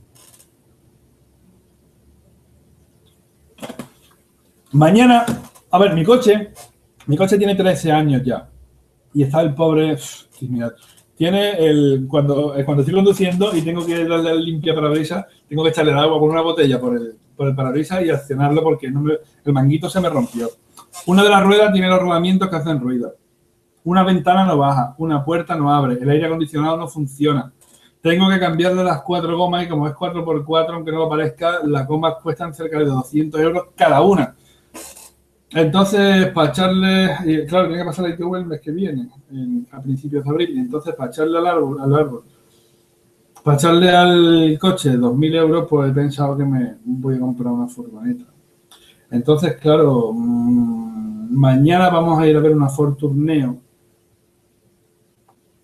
Mañana, a ver, mi coche tiene 13 años ya. Y está el pobre, mirad, tiene cuando estoy conduciendo y tengo que darle al limpia parabrisas, tengo que echarle agua con una botella por el parabrisas y accionarlo porque el manguito se me rompió. Una de las ruedas tiene los rodamientos que hacen ruido. Una ventana no baja, una puerta no abre, el aire acondicionado no funciona. Tengo que cambiarle las 4 gomas y como es 4x4, aunque no lo parezca, las gomas cuestan cerca de 200 euros cada una. Entonces, para echarle, claro, tiene que pasar la ITV el mes que viene, a principios de abril. Entonces, para echarle al árbol, para echarle al coche 2.000 euros, pues he pensado que me voy a comprar una furgoneta. Entonces, claro, mañana vamos a ir a ver una Ford Tourneo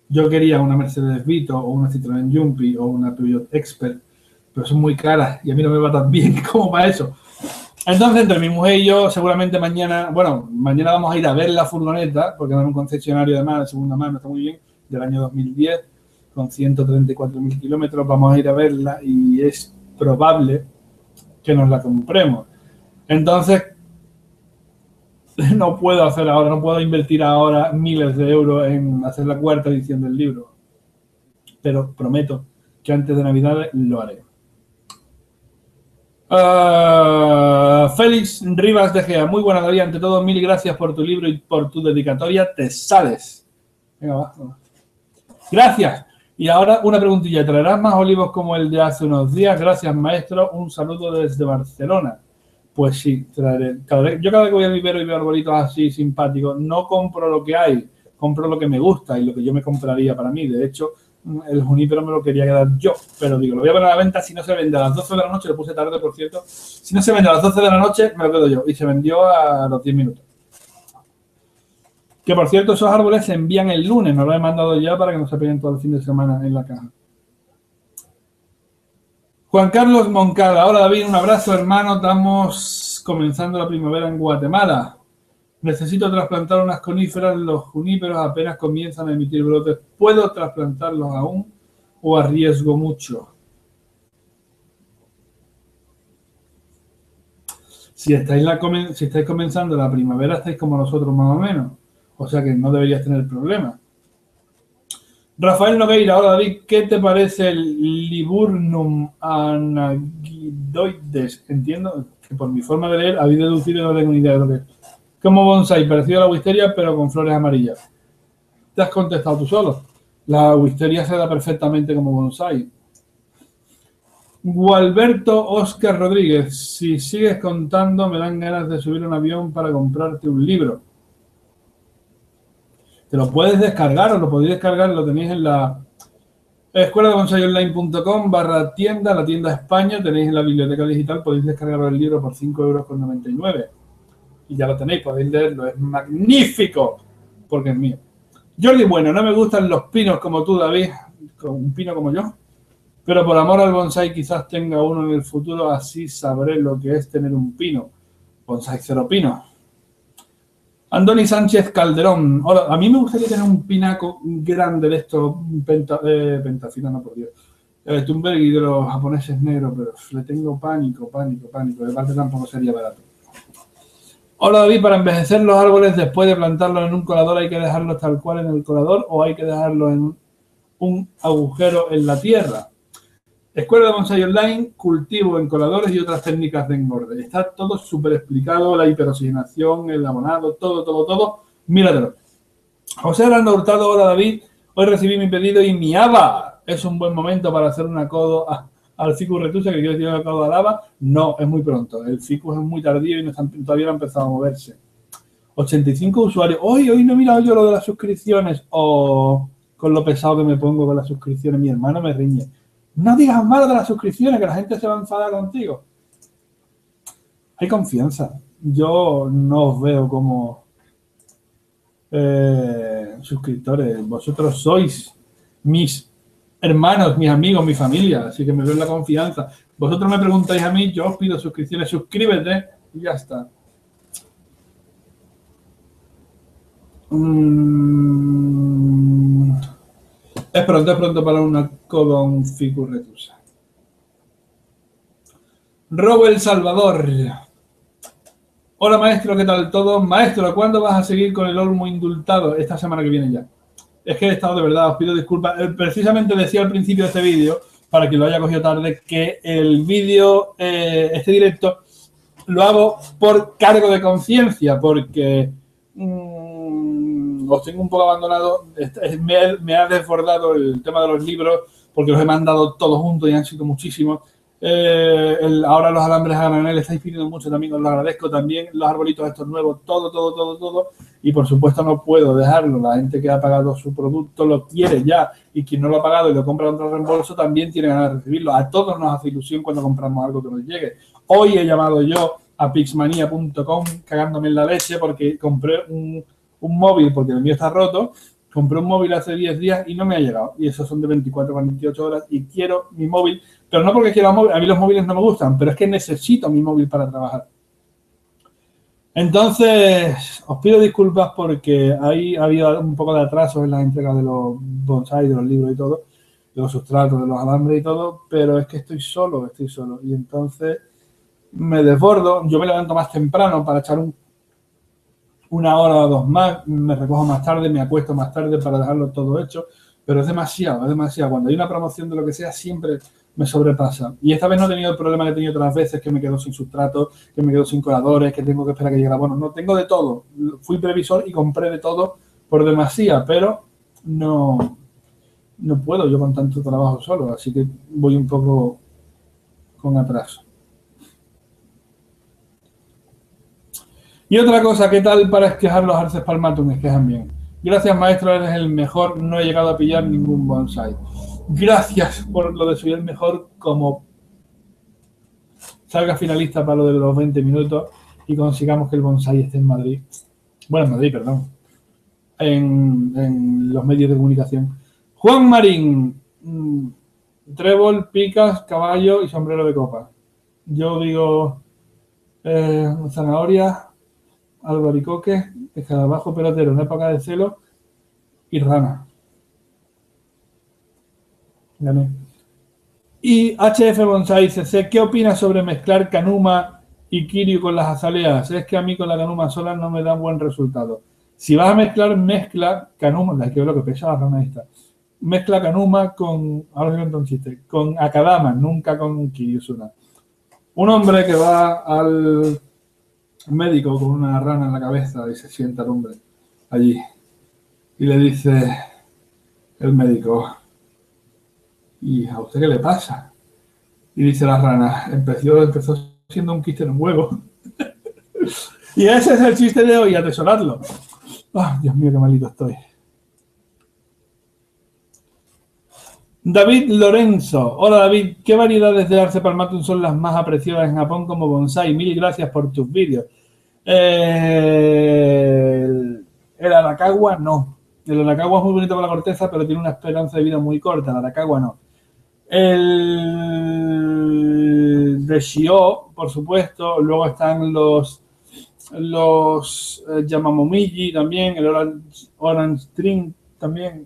Yo quería una Mercedes Vito o una Citroën Jumpy o una Peugeot Expert, pero son muy caras y a mí no me va tan bien como para eso. Entonces, entre mi mujer y yo, seguramente mañana vamos a ir a ver la furgoneta, porque es un concesionario además de segunda mano, está muy bien, del año 2010, con 134.000 kilómetros, vamos a ir a verla y es probable que nos la compremos. Entonces, no puedo hacer ahora, no puedo invertir ahora miles de euros en hacer la cuarta edición del libro, pero prometo que antes de Navidad lo haré. Félix Rivas de Gea, muy buena David, ante todo mil gracias por tu libro y por tu dedicatoria, te sales. Venga, va. Gracias. Y ahora una preguntilla, ¿traerás más olivos como el de hace unos días? Gracias, maestro, un saludo desde Barcelona. Pues sí, traeré. Yo cada vez que voy al vivero y veo arbolitos así simpáticos, no compro lo que hay, compro lo que me gusta y lo que yo me compraría para mí. De hecho, el junípero me lo quería quedar yo, pero digo, lo voy a poner a la venta si no se vende a las 12 de la noche, lo puse tarde, por cierto. Si no se vende a las 12 de la noche, me lo quedo yo. Y se vendió a los 10 minutos. Que, por cierto, esos árboles se envían el lunes, nos lo he mandado ya para que no se peguen todo el fin de semana en la caja. Juan Carlos Moncada, hola David, un abrazo hermano, estamos comenzando la primavera en Guatemala. Necesito trasplantar unas coníferas, los juníperos apenas comienzan a emitir brotes. ¿Puedo trasplantarlos aún o arriesgo mucho? Si estáis comenzando la primavera, estáis como nosotros más o menos. O sea que no deberías tener problemas. Rafael Nogueira, hola David, ¿qué te parece el Liburnum anagidoides? Entiendo que por mi forma de leer habéis deducido y no tengo ni idea de lo que es. Como bonsai, parecido a la wisteria, pero con flores amarillas. Te has contestado tú solo. La wisteria se da perfectamente como bonsai. Gualberto Oscar Rodríguez, si sigues contando me dan ganas de subir un avión para comprarte un libro. Te lo puedes descargar o lo podéis descargar, lo tenéis en la escuela de bonsai-online.com/tienda, la tienda España, tenéis en la biblioteca digital, podéis descargar el libro por 5,99 €. Y ya lo tenéis, podéis leerlo, es magnífico, porque es mío. Jordi, bueno, no me gustan los pinos como tú, David, con un pino como yo, pero por amor al bonsai quizás tenga uno en el futuro, así sabré lo que es tener un pino. Bonsai cero pino. Andoni Sánchez Calderón. Hola, a mí me gustaría tener un pinaco grande de estos pentafila, no por Dios. Thunberg y de los japoneses negros, pero le tengo pánico. De parte tampoco sería barato. Hola David, para envejecer los árboles después de plantarlos en un colador hay que dejarlos tal cual en el colador o hay que dejarlos en un agujero en la tierra. Escuela de Bonsai Online, cultivo en coladores y otras técnicas de engorde. Está todo súper explicado, la hiperoxigenación, el abonado, todo. Míratelo. José Aranda Hurtado, hola David. Hoy recibí mi pedido y mi haba. Es un buen momento para hacer una codo al ficus retusa, que quiero decir una codo al haba. No, es muy pronto. El ficus es muy tardío y todavía no ha empezado a moverse. 85 usuarios. Hoy no he mirado yo lo de las suscripciones. Con lo pesado que me pongo con las suscripciones. Mi hermano me riñe. No digas malo de las suscripciones, que la gente se va a enfadar contigo. Hay confianza. Yo no os veo como suscriptores. Vosotros sois mis hermanos, mis amigos, mi familia. Así que me veo en la confianza. Vosotros me preguntáis a mí, yo os pido suscripciones. Suscríbete y ya está. Es pronto para una codon ficus retusa. Robo El Salvador. Hola maestro, ¿qué tal todo? Maestro, ¿cuándo vas a seguir con el olmo indultado? Esta semana que viene ya. Es que he estado de verdad, os pido disculpas. Precisamente decía al principio de este vídeo, para quien lo haya cogido tarde, que el vídeo, este directo, lo hago por cargo de conciencia, porque os tengo un poco abandonado. Me ha desbordado el tema de los libros, porque los he mandado todos juntos y han sido muchísimos. Ahora los alambres a granel estáis pidiendo mucho también, os lo agradezco también. Los arbolitos estos nuevos, todo. Y por supuesto no puedo dejarlo. La gente que ha pagado su producto lo quiere ya. Y quien no lo ha pagado y lo compra contra reembolso también tiene ganas de recibirlo. A todos nos hace ilusión cuando compramos algo que nos llegue. Hoy he llamado yo a pixmania.com cagándome en la leche porque compré un móvil porque el mío está roto compré un móvil hace 10 días y no me ha llegado. Y esos son de 24 a 48 horas y quiero mi móvil. Pero no porque quiera móvil, a mí los móviles no me gustan, pero es que necesito mi móvil para trabajar. Entonces, os pido disculpas porque ahí ha habido un poco de atraso en las entregas de los bonsai, de los libros y todo, de los sustratos, de los alambres y todo, pero es que estoy solo. Y entonces me desbordo, yo me levanto más temprano para echar una hora o dos más, me recojo más tarde, me acuesto más tarde para dejarlo todo hecho, pero es demasiado. Cuando hay una promoción de lo que sea, siempre me sobrepasa. Y esta vez no he tenido el problema que he tenido otras veces, que me quedo sin sustrato, que me quedo sin coladores, que tengo que esperar a que llegue el abono. No, tengo de todo. Fui previsor y compré de todo por demasía, pero no puedo yo con tanto trabajo solo, así que voy un poco con atraso. Y otra cosa, ¿qué tal para esquejar los arces palmatum? Esquejan bien. Gracias, maestro, eres el mejor. No he llegado a pillar ningún bonsai. Gracias por lo de soy el mejor, como salga finalista para lo de los 20 minutos y consigamos que el bonsai esté en Madrid. Bueno, en Madrid, perdón. En los medios de comunicación. Juan Marín. Trébol, picas, caballo y sombrero de copa. Yo digo zanahoria, albaricoque, escarabajo, pelotero, una época de celo y rana. Gané. Y HF Bonsai CC, ¿qué opinas sobre mezclar Kanuma y Kiryu con las azaleas? Es que a mí con la Kanuma sola no me da buen resultado. Si vas a mezclar, mezcla Kanuma, hay que ver lo que pesa la rana esta. Mezcla Kanuma con, ahora me un chiste, con Akadama, nunca con Kiryusuna. Un hombre que va al médico con una rana en la cabeza y se sienta el hombre allí y le dice el médico: ¿y a usted qué le pasa? Y dice la rana: empezó siendo un quiste en un huevo. Y ese es el chiste de hoy, atesorarlo. Oh, Dios mío, qué malito estoy. David Lorenzo. Hola, David. ¿Qué variedades de arce palmatum son las más apreciadas en Japón como bonsai? Mil gracias por tus vídeos. El Arakawa no. El Arakawa es muy bonito por la corteza, pero tiene una esperanza de vida muy corta. El Arakawa no. El de Shio, por supuesto. Luego están los Yamamomiji también. El Orange String también.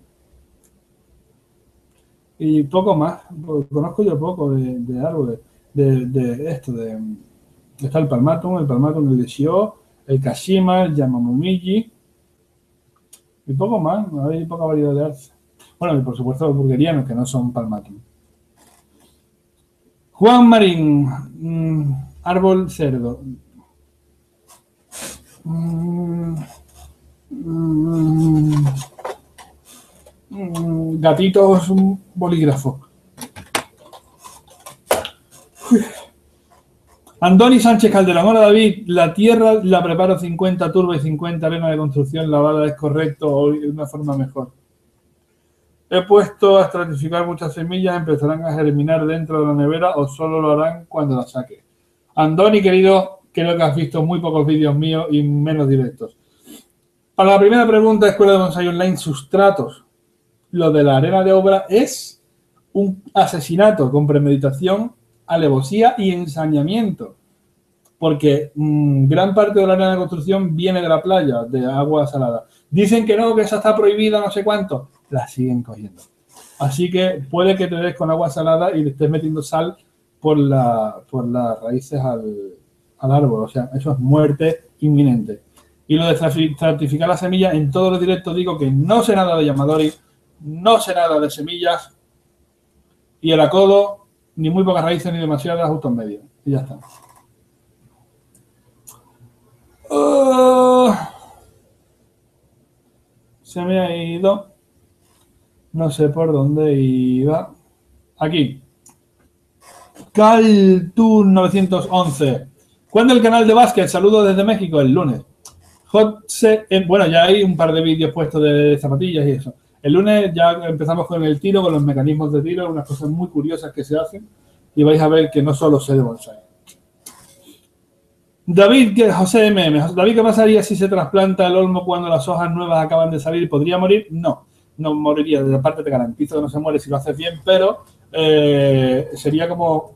Y poco más. Conozco yo poco de árboles. De esto. Está el palmatum, el de Shio, el Kashima, el Yamamomiji. Y poco más. Hay poca variedad de arce. Bueno, y por supuesto los burguerianos, que no son palmatum. Juan Marín. Árbol cerdo. Gatitos, un bolígrafo. Andoni Sánchez Calderón. Hola, David. La tierra la preparo 50 turba y 50 arena de construcción lavada. ¿Es correcto o de una forma mejor? He puesto a estratificar muchas semillas. ¿Empezarán a germinar dentro de la nevera o solo lo harán cuando las saque? Andoni, querido, creo que has visto muy pocos vídeos míos y menos directos. Para la primera pregunta, Escuela de Bonsai Online, sustratos. Lo de la arena de obra es un asesinato con premeditación, alevosía y ensañamiento. Porque gran parte de la arena de construcción viene de la playa, de agua salada. Dicen que no, que esa está prohibida, no sé cuánto. La siguen cogiendo. Así que puede que te des con agua salada y le estés metiendo sal por las raíces al árbol. O sea, eso es muerte inminente. Y lo de estratificar la semilla, en todos los directos digo que no sé nada de Yamadori, no sé nada de semillas, y el acodo, ni muy pocas raíces ni demasiadas, justo en medio. Y ya está. Se me ha ido. No sé por dónde iba. Aquí. Caltoon 911. ¿Cuándo el canal de básquet? Saludos desde México, el lunes. Bueno, ya hay un par de vídeos puestos de zapatillas y eso. El lunes ya empezamos con el tiro, con los mecanismos de tiro, unas cosas muy curiosas que se hacen y vais a ver que no solo sé de bonsai. David, José MM. David, ¿qué pasaría si se trasplanta el olmo cuando las hojas nuevas acaban de salir? ¿Podría morir? No, no moriría. De parte te garantizo que no se muere si lo haces bien, pero sería como...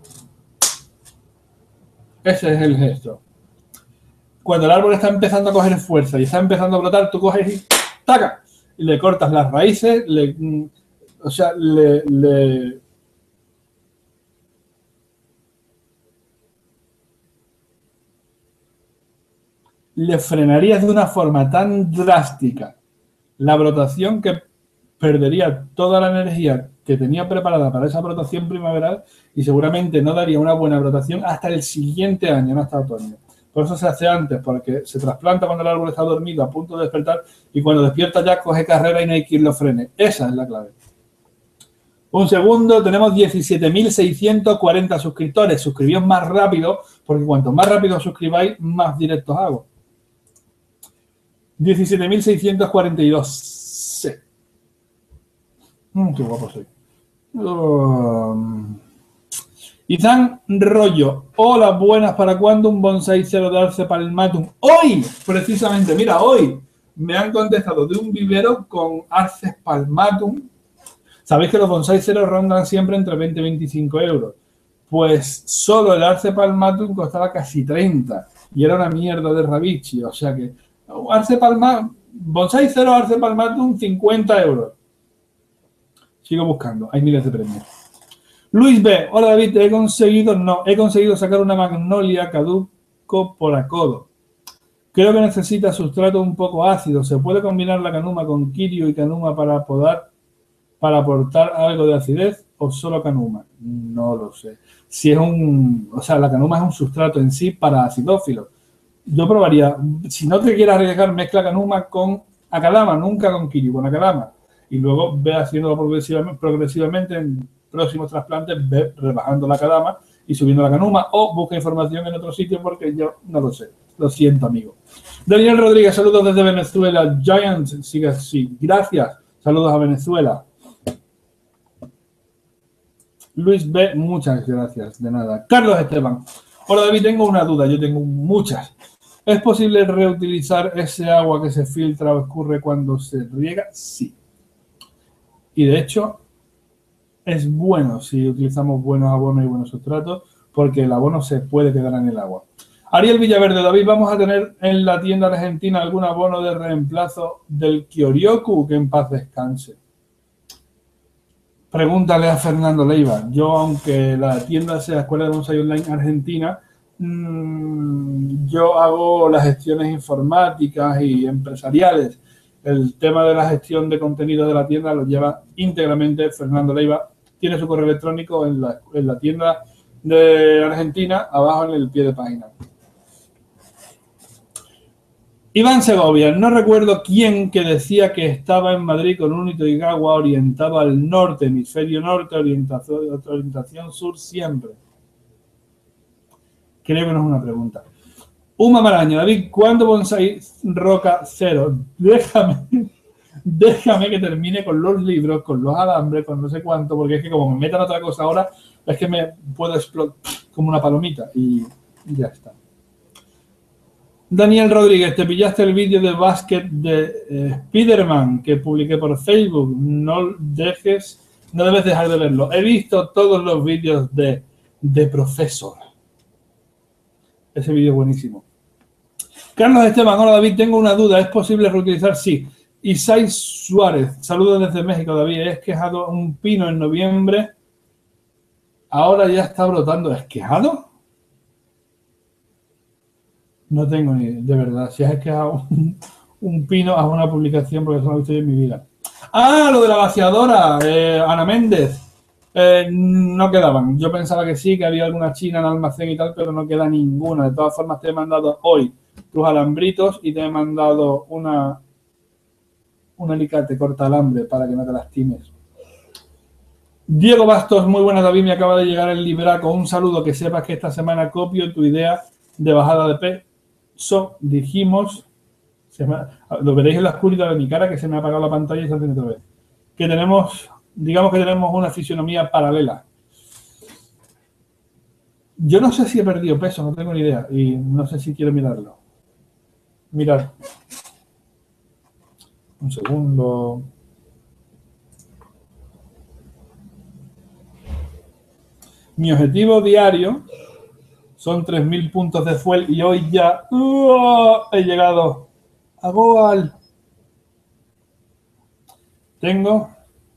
Ese es el gesto. Cuando el árbol está empezando a coger fuerza y está empezando a brotar, tú coges y ¡taca! Y le cortas las raíces, le frenarías de una forma tan drástica la brotación que perdería toda la energía que tenía preparada para esa brotación primaveral y seguramente no daría una buena brotación hasta el siguiente año, no hasta otoño. Por eso se hace antes, porque se trasplanta cuando el árbol está dormido, a punto de despertar, y cuando despierta ya coge carrera y no hay quien lo frene. Esa es la clave. Un segundo, tenemos 17.640 suscriptores. Suscribíos más rápido, porque cuanto más rápido suscribáis, más directos hago. 17.642. Sí. Qué guapo soy. Izan Rollo. Hola, buenas. ¿Para cuándo un bonsai cero de Arce palmatum? Hoy, precisamente, mira, hoy me han contestado de un vivero con Arce palmatum. Sabéis que los bonsai cero rondan siempre entre 20 y 25 euros. Pues solo el Arce palmatum costaba casi 30 y era una mierda de Ravichi. O sea que Arce palmatum, bonsai cero Arce palmatum, 50 euros. Sigo buscando, hay miles de premios. Luis B. Hola David, he conseguido sacar una magnolia caduco por acodo. Creo que necesita sustrato un poco ácido. ¿Se puede combinar la canuma con kirio y canuma para aportar algo de acidez o solo canuma? No lo sé. Si es la canuma es un sustrato en sí para acidófilos. Yo probaría, si no te quieres arriesgar, mezcla canuma con acalama, nunca con kirio, con acalama. Y luego ve haciéndolo progresivamente en próximos trasplantes, ve rebajando la acalama y subiendo la canuma, o busca información en otro sitio porque yo no lo sé. Lo siento, amigo. Daniel Rodríguez, saludos desde Venezuela. Giants, sigue así. Gracias. Saludos a Venezuela. Luis B, muchas gracias. De nada. Carlos Esteban. Hola, David, tengo una duda. Yo tengo muchas. ¿Es posible reutilizar ese agua que se filtra o escurre cuando se riega? Sí. Y de hecho, es bueno si utilizamos buenos abonos y buenos sustratos, porque el abono se puede quedar en el agua. Ariel Villaverde, David, ¿vamos a tener en la tienda argentina algún abono de reemplazo del Kyoryoku? Que en paz descanse. Pregúntale a Fernando Leiva. Yo, aunque la tienda sea Escuela de Bonsai Online Argentina, yo hago las gestiones informáticas y empresariales. El tema de la gestión de contenido de la tienda lo lleva íntegramente Fernando Leiva. Tiene su correo electrónico en la tienda de Argentina, abajo en el pie de página. Iván Segovia, no recuerdo quién que decía que estaba en Madrid con un Itoigawa orientado al norte, hemisferio norte, orientación sur siempre. Creo que no es una pregunta. Uma Maraña, David, ¿cuándo bonsai roca cero? Déjame que termine con los libros, con los alambres, con no sé cuánto, porque es que como me metan otra cosa ahora, es que me puedo explotar como una palomita y ya está. Daniel Rodríguez, ¿te pillaste el vídeo de básquet de Spider-Man que publiqué por Facebook? No debes dejar de verlo. He visto todos los vídeos de Profesor. Ese vídeo es buenísimo. Carlos Esteban, hola David, tengo una duda. ¿Es posible reutilizar? Sí. Isai Suárez, saludos desde México, David. He esquejado un pino en noviembre. Ahora ya está brotando. ¿Esquejado? No tengo ni de verdad. Si has esquejado un pino, haz una publicación porque eso no lo he visto yo en mi vida. Ah, lo de la vaciadora, Ana Méndez. No quedaban. Yo pensaba que sí, que había alguna china en almacén y tal, pero no queda ninguna. De todas formas, te he mandado hoy tus alambritos y te he mandado un alicate corta alambre para que no te lastimes. Diego Bastos, muy buenas, David. Me acaba de llegar el libraco. Un saludo, que sepas que esta semana copio tu idea de bajada de peso. Dijimos, lo veréis en la oscuridad de mi cara, que se me ha apagado la pantalla y se hace otra vez. Que tenemos, digamos que tenemos una fisionomía paralela. Yo no sé si he perdido peso, no tengo ni idea. Y no sé si quiero mirarlo. Mirar. Un segundo. Mi objetivo diario son 3.000 puntos de fuel y hoy ya he llegado a Goal. Tengo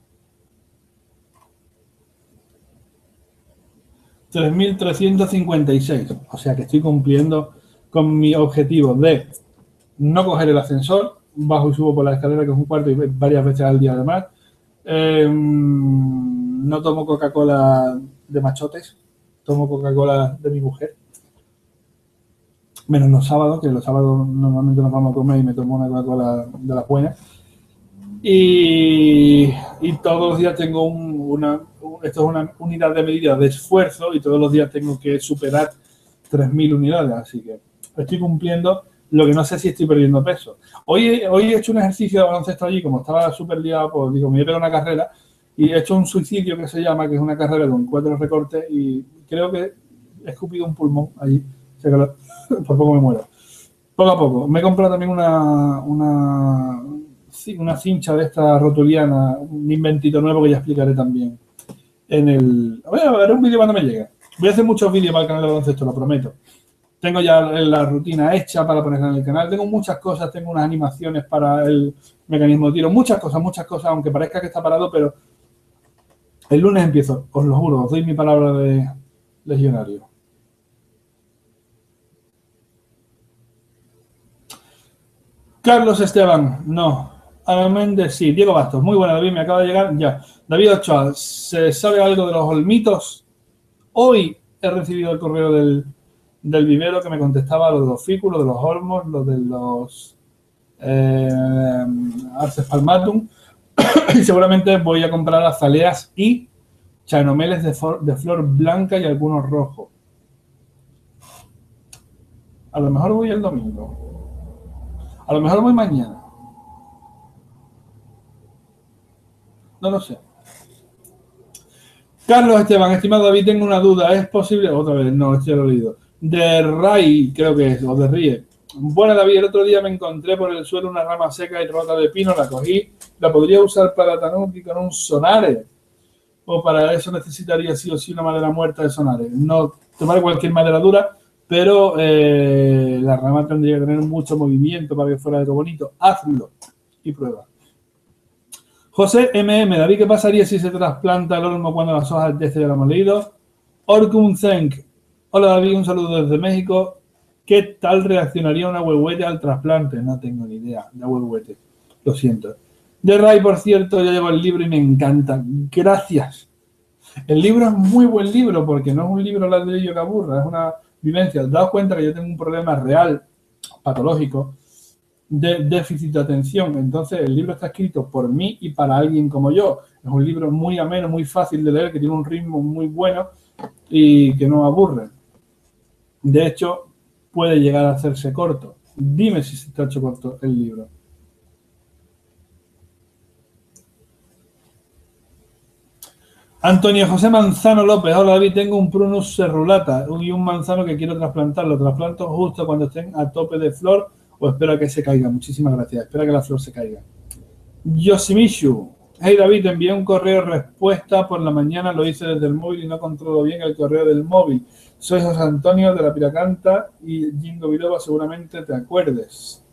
3.356. O sea que estoy cumpliendo con mi objetivo de no coger el ascensor, bajo y subo por la escalera, que es un cuarto, y varias veces al día además. No tomo Coca-Cola de machotes, tomo Coca-Cola de mi mujer. Menos los sábados, que los sábados normalmente nos vamos a comer y me tomo una Coca-Cola de las buenas. Y todos los días tengo esto es una unidad de medida de esfuerzo y todos los días tengo que superar 3.000 unidades. Así que estoy cumpliendo. Lo que no sé si estoy perdiendo peso. Hoy he hecho un ejercicio de baloncesto allí, como estaba súper liado, pues digo, me voy a pegar una carrera y he hecho un suicidio que se llama, que es una carrera con 4 recortes y creo que he escupido un pulmón allí. O sea que por poco me muero. Poco a poco. Me he comprado también una cincha de esta rotuliana, un inventito nuevo que ya explicaré también. Voy a ver un vídeo cuando me llegue. Voy a hacer muchos vídeos para el canal de baloncesto, lo prometo. Tengo ya la rutina hecha para ponerla en el canal. Tengo muchas cosas, tengo unas animaciones para el mecanismo de tiro. Muchas cosas, aunque parezca que está parado, pero el lunes empiezo, os lo juro, os doy mi palabra de legionario. Carlos Esteban, no. Ana Méndez, sí. Diego Bastos, muy buena, David, me acaba de llegar ya. David Ochoa, ¿se sabe algo de los olmitos? Hoy he recibido el correo del vivero que me contestaba lo de los fículos, de los olmos, lo de los Arces palmatum y seguramente voy a comprar azaleas y chanomeles de flor blanca y algunos rojos. A lo mejor voy el domingo. A lo mejor voy mañana. No lo sé. Carlos Esteban, estimado David, tengo una duda. ¿Es posible? Otra vez, no, esto ya lo he leído. De Ray, creo que es, o de Rie. Bueno, David, el otro día me encontré por el suelo una rama seca y rota de pino, la cogí. ¿La podría usar para tanuki con un sonare? ¿O para eso necesitaría sí o sí una madera muerta de sonare? No, tomar cualquier madera dura, pero la rama tendría que tener mucho movimiento para que fuera de lo bonito. Hazlo y prueba. José MM, David, ¿qué pasaría si se trasplanta el olmo cuando las hojas de este ya lo hemos leído? Orkun Zenk, hola David, un saludo desde México. ¿Qué tal reaccionaría una huehuete al trasplante? No tengo ni idea de huehuete, lo siento. De Ray, por cierto, ya llevo el libro y me encanta. Gracias. El libro es muy buen libro porque no es un libro ladrillo que aburra, es una vivencia. Daos cuenta que yo tengo un problema real, patológico, de déficit de atención. Entonces, el libro está escrito por mí y para alguien como yo. Es un libro muy ameno, muy fácil de leer, que tiene un ritmo muy bueno y que no aburre. De hecho, puede llegar a hacerse corto. Dime si se está hecho corto el libro. Antonio José Manzano López, hola David, tengo un Prunus serrulata y un manzano que quiero trasplantar. Lo trasplanto justo cuando estén a tope de flor o espero a que se caiga. Muchísimas gracias, espera que la flor se caiga. Yoshimishu, hey David, te envié un correo respuesta por la mañana, lo hice desde el móvil y no controlo bien el correo del móvil. Soy José Antonio de la Piracanta y Jingo Biloba, seguramente te acuerdes.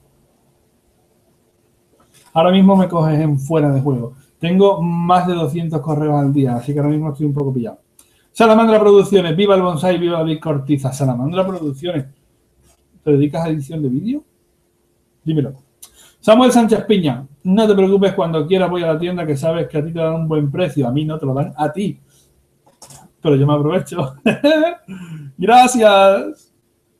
Ahora mismo me coges en fuera de juego. Tengo más de 200 correos al día, así que ahora mismo estoy un poco pillado. Salamandra Producciones, viva el bonsai, viva David Cortiza. Salamandra Producciones, ¿te dedicas a edición de vídeo? Dímelo. Samuel Sánchez Piña, no te preocupes, cuando quieras voy a la tienda, que sabes que a ti te dan un buen precio, a mí no te lo dan a ti. Pero yo me aprovecho. Gracias.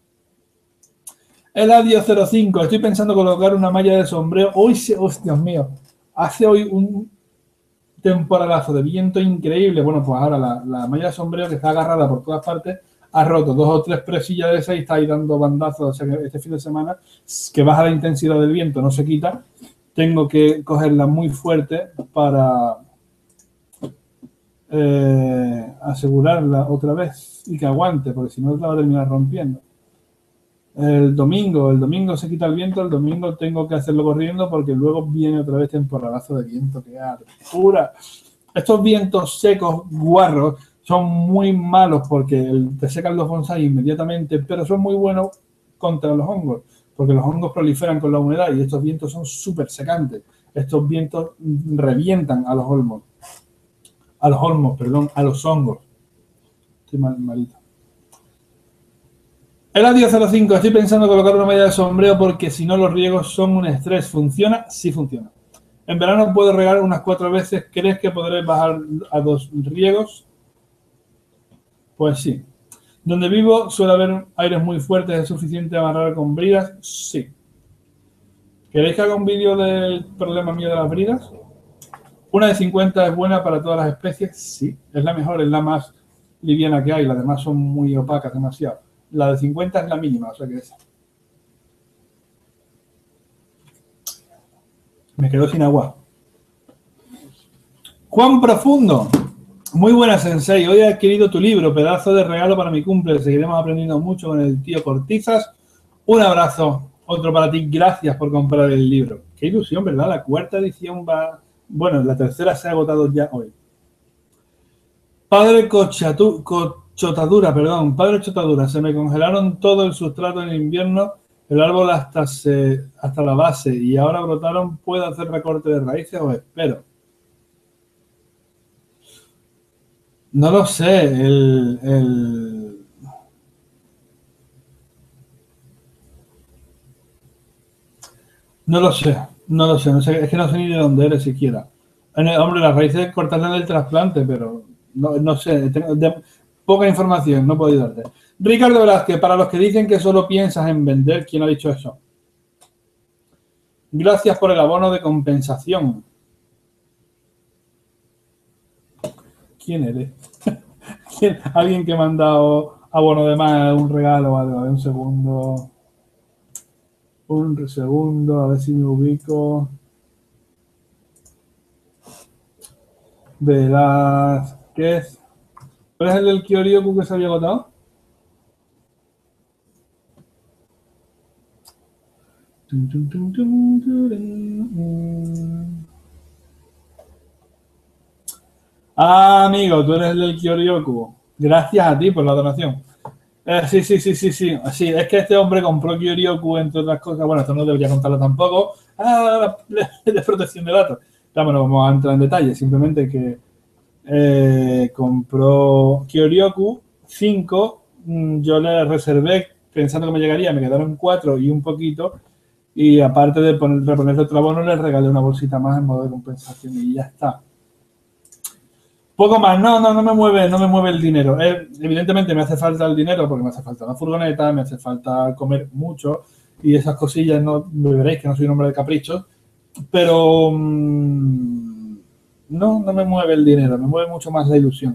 Eladio 05, estoy pensando colocar una malla de sombrero. Hoy, Dios mío, hace hoy un temporalazo de viento increíble. Bueno, pues ahora la malla de sombrero, que está agarrada por todas partes, ha roto 2 o 3 presillas de esas y está ahí dando bandazos. O sea que este fin de semana, que baja la intensidad del viento, no se quita, tengo que cogerla muy fuerte para asegurarla otra vez y que aguante, porque si no la va a terminar rompiendo. El domingo se quita el viento, el domingo tengo que hacerlo corriendo porque luego viene otra vez temporadazo de viento, que pura. Estos vientos secos, guarros, son muy malos porque te secan los bonsai inmediatamente, pero son muy buenos contra los hongos, porque los hongos proliferan con la humedad y estos vientos son súper secantes. Estos vientos revientan a los olmos. A los hongos. Estoy malito. El A1005, estoy pensando en colocar una malla de sombreo porque si no los riegos son un estrés. ¿Funciona? Sí funciona. En verano puedo regar unas 4 veces. ¿Crees que podré bajar a 2 riegos? Pues sí. Donde vivo suele haber aires muy fuertes. ¿Es suficiente amarrar con bridas? Sí. ¿Queréis que haga un vídeo del problema mío de las bridas? ¿Una de 50 es buena para todas las especies? Sí. Es la mejor, es la más liviana que hay. Las demás son muy opacas, demasiado. La de 50 es la mínima, o sea que esa. Me quedo sin agua. Juan Profundo. Muy buena, Sensei. Hoy he adquirido tu libro, pedazo de regalo para mi cumple. Seguiremos aprendiendo mucho con el tío Cortizas. Un abrazo. Otro para ti. Gracias por comprar el libro. Qué ilusión, ¿verdad? La 4ª edición va... Bueno, la 3ª se ha agotado ya hoy. Padre Chotadura, perdón. Padre Chotadura. Se me congelaron todo el sustrato en invierno, el árbol hasta la base y ahora brotaron. ¿Puedo hacer recorte de raíces o espero? No lo sé. No lo sé. No sé. Es que no sé ni de dónde eres siquiera. Hombre, las raíces cortarlas en el trasplante, pero no sé. Tengo poca información, no puedo ayudarte. Ricardo Velázquez, para los que dicen que solo piensas en vender, ¿quién ha dicho eso? Gracias por el abono de compensación. ¿Quién eres? ¿Alguien que me ha mandado abono de más, un regalo o algo? Un segundo. Un segundo, a ver si me ubico. Velázquez. ¿Cuál es el del Kyoryoku que se había agotado? Ah, amigo, tú eres el del Kyoryoku. Gracias a ti por la donación. Sí. Sí, es que este hombre compró Kyoryoku, entre otras cosas. Bueno, esto no debería contarlo tampoco. De protección de datos. Claro, no vamos a entrar en detalle. Simplemente que compró Kyoryoku 5. Yo le reservé pensando que me llegaría. Me quedaron 4 y un poquito. Y aparte de reponerle otro abono, le regalé una bolsita más en modo de compensación y ya está. Poco más, no me mueve el dinero. Evidentemente me hace falta el dinero porque me hace falta la furgoneta, me hace falta comer mucho y esas cosillas, no veréis que no soy un hombre de caprichos, pero no me mueve el dinero, me mueve mucho más la ilusión.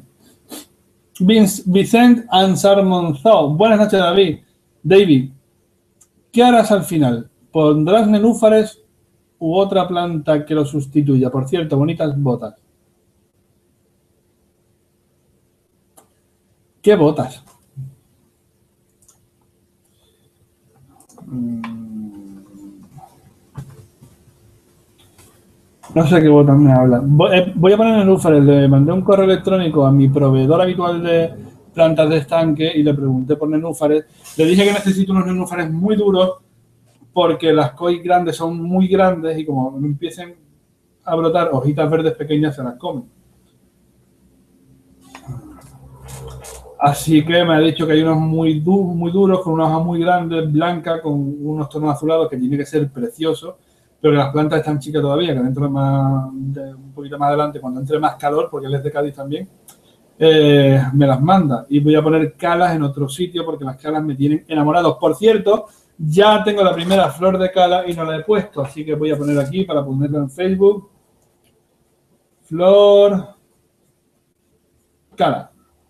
Vicent Ansar Monzó. Buenas noches, David, ¿qué harás al final? ¿Pondrás nenúfares u otra planta que lo sustituya? Por cierto, bonitas botas. ¿Qué botas? No sé qué botas me hablan. Voy a poner nenúfares. Le mandé un correo electrónico a mi proveedor habitual de plantas de estanque y le pregunté por nenúfares. Le dije que necesito unos nenúfares muy duros porque las koi grandes son muy grandes y como no empiecen a brotar hojitas verdes pequeñas se las comen. Así que me ha dicho que hay unos muy duros, con una hoja muy grande, blanca, con unos tonos azulados, que tiene que ser precioso, pero que las plantas están chicas todavía, que dentro un poquito más adelante, cuando entre más calor, porque él es de Cádiz también, me las manda. Y voy a poner calas en otro sitio, porque las calas me tienen enamorados. Por cierto, ya tengo la primera flor de cala y no la he puesto, así que voy a poner aquí para ponerla en Facebook. Flor cala.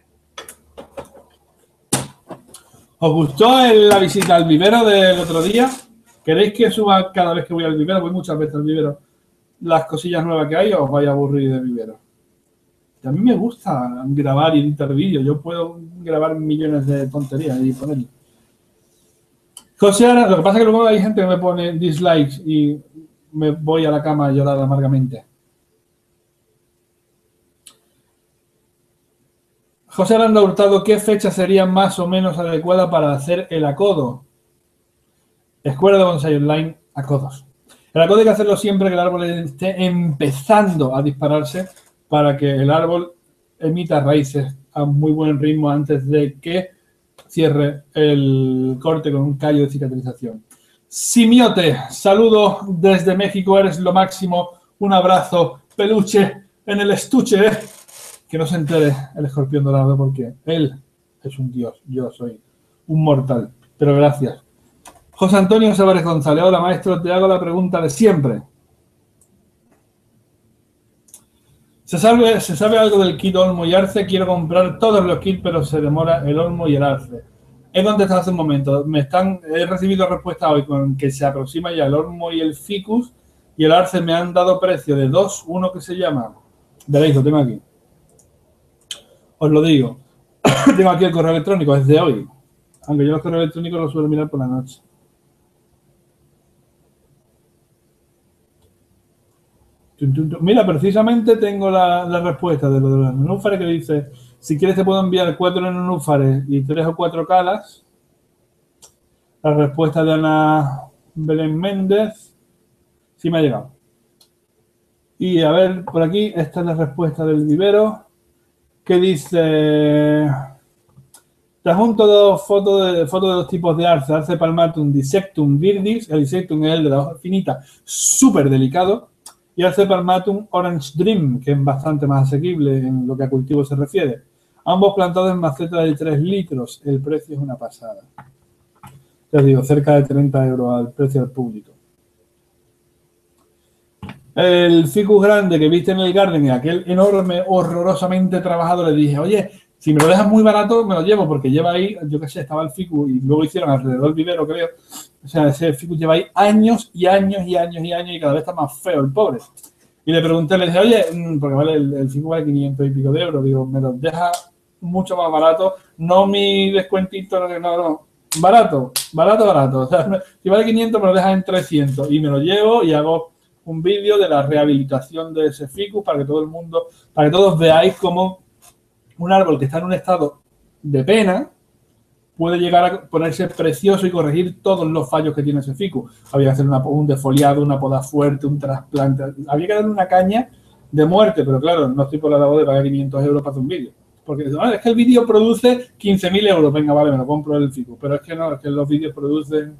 ¿Os gustó la visita al vivero del otro día? ¿Queréis que suba cada vez que voy al vivero? Voy muchas veces al vivero. Las cosillas nuevas que hay, o os vais a aburrir de vivero. A mí me gusta grabar y editar vídeos. Yo puedo grabar millones de tonterías y ponerlo. José Ara, lo que pasa es que luego hay gente que me pone dislikes y me voy a la cama a llorar amargamente. José Aranda Hurtado, ¿qué fecha sería más o menos adecuada para hacer el acodo? Escuela de Bonsai Online, acodos. El acodo hay que hacerlo siempre que el árbol esté empezando a dispararse para que el árbol emita raíces a muy buen ritmo antes de que cierre el corte con un callo de cicatrización. Simiote, saludo desde México, eres lo máximo. Un abrazo, peluche en el estuche. Que no se entere el escorpión dorado porque él es un dios, yo soy un mortal. Pero gracias. José Antonio Sávarez González, hola maestro, te hago la pregunta de siempre. ¿Se sabe algo del kit olmo y arce? Quiero comprar todos los kits, pero se demora el olmo y el arce. He contestado hace un momento. He recibido respuesta hoy con que se aproxima ya el olmo y el ficus, y el arce me han dado precio de 2, uno que se llama. Veréis, lo tengo aquí. Os lo digo. Tengo aquí el correo electrónico, es de hoy. Aunque yo los correos electrónicos los suelo mirar por la noche. Mira, precisamente tengo la respuesta de lo de los nenúfares que dice, si quieres te puedo enviar 4 nenúfares y 3 o 4 calas. La respuesta de Ana Belén Méndez. Sí me ha llegado. Y a ver, por aquí, esta es la respuesta del vivero, que dice, te adjunto dos fotos de dos tipos de arce, arce palmatum dissectum viridis, el dissectum es el de la hoja finita, súper delicado, y arce palmatum orange dream, que es bastante más asequible en lo que a cultivo se refiere. Ambos plantados en maceta de 3 litros, el precio es una pasada. Ya os digo, cerca de 30 euros al precio al público. El ficus grande que viste en el garden, aquel enorme, horrorosamente trabajado, le dije, oye, si me lo dejas muy barato, me lo llevo, porque lleva ahí, yo qué sé, estaba el ficus y luego hicieron alrededor del vivero, creo. O sea, ese ficus lleva ahí años y años y años y años y cada vez está más feo el pobre. Y le pregunté, le dije, oye, porque vale, el ficus vale 500 y pico de euros, digo, me lo deja mucho más barato, no mi descuentito, no, barato. O sea, si vale 500 me lo dejas en 300 y me lo llevo y hago un vídeo de la rehabilitación de ese ficus para que todo el mundo, para que todos veáis cómo un árbol que está en un estado de pena puede llegar a ponerse precioso y corregir todos los fallos que tiene ese ficus. Había que hacer un defoliado, una poda fuerte, un trasplante. Había que darle una caña de muerte, pero claro, no estoy por la labor de pagar 500 euros para hacer un vídeo. Porque es que el vídeo produce 15.000 euros. Venga, vale, me lo compro el ficus. Pero es que no, es que los vídeos producen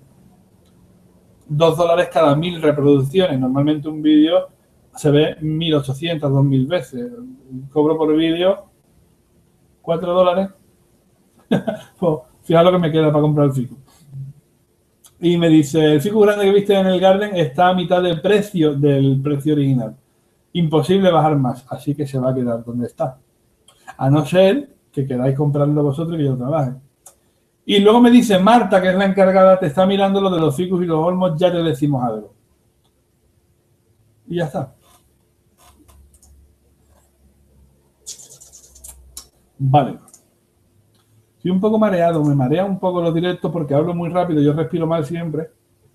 $2 cada 1000 reproducciones. Normalmente un vídeo se ve 1800, 2000 veces. Cobro por vídeo $4. Pues, fijaos lo que me queda para comprar el ficus. Y me dice, el ficus grande que viste en el garden está a mitad del precio original. Imposible bajar más, así que se va a quedar donde está. A no ser que queráis comprarlo vosotros y que yo trabaje. Y luego me dice Marta, que es la encargada, te está mirando lo de los ficus y los olmos, ya te decimos algo. Y ya está. Vale. Estoy un poco mareado, me marea un poco los directos porque hablo muy rápido, yo respiro mal siempre.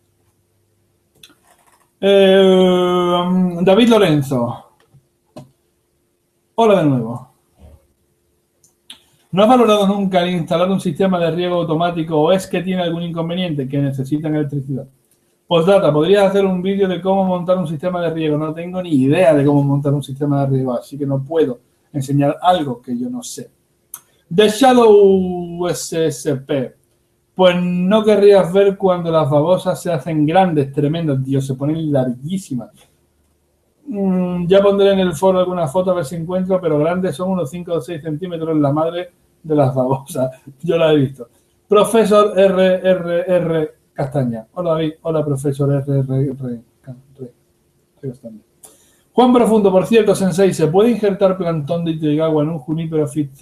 David Lorenzo. Hola de nuevo. ¿No has valorado nunca el instalar un sistema de riego automático o es que tiene algún inconveniente que necesitan electricidad? Postdata, ¿podrías hacer un vídeo de cómo montar un sistema de riego? No tengo ni idea de cómo montar un sistema de riego, así que no puedo enseñar algo que yo no sé. The Shadow SSP. Pues no querrías ver cuando las babosas se hacen grandes, tremendas, Dios, se ponen larguísimas. Ya pondré en el foro alguna foto a ver si encuentro, pero grandes son unos 5 o 6 centímetros la madre de las babosas. Yo la he visto. Profesor RRR Castaña. Hola David. Hola profesor RRR Castaña. Juan Profundo, por cierto, Sensei, ¿se puede injertar plantón de Itoigawa en un junípero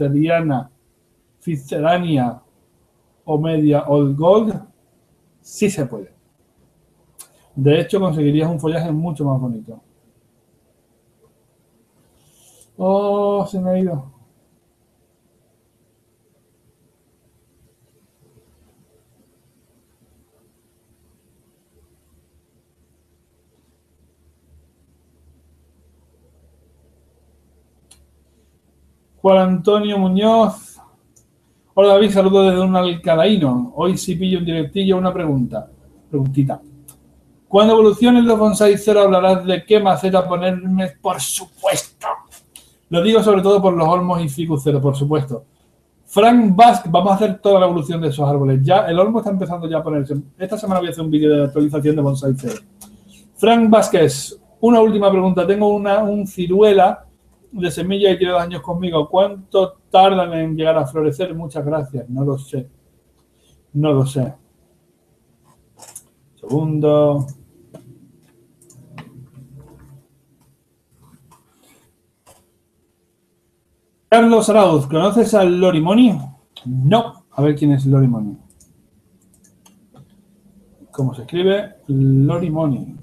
Pfitzerania o media Old Gold? Sí se puede. De hecho, conseguirías un follaje mucho más bonito. Oh, se me ha ido. Juan Antonio Muñoz. Hola David, saludos desde un alcalaíno. Hoy sí pillo un directillo, una preguntita. Cuando evolucionen los bonsai cero hablarás de qué maceta ponerme, por supuesto. Lo digo sobre todo por los olmos y ficus cero, por supuesto. Frank Basque, vamos a hacer toda la evolución de esos árboles. Ya el olmo está empezando ya a ponerse. Esta semana voy a hacer un vídeo de actualización de bonsai cero. Frank Vázquez, una última pregunta. Tengo un ciruela de semilla y tiene 2 años conmigo. ¿Cuánto tardan en llegar a florecer? Muchas gracias. No lo sé. No lo sé. Segundo. Carlos Arauz, ¿conoces al Lorimoni? No. A ver quién es Lorimoni. ¿Cómo se escribe? Lorimoni.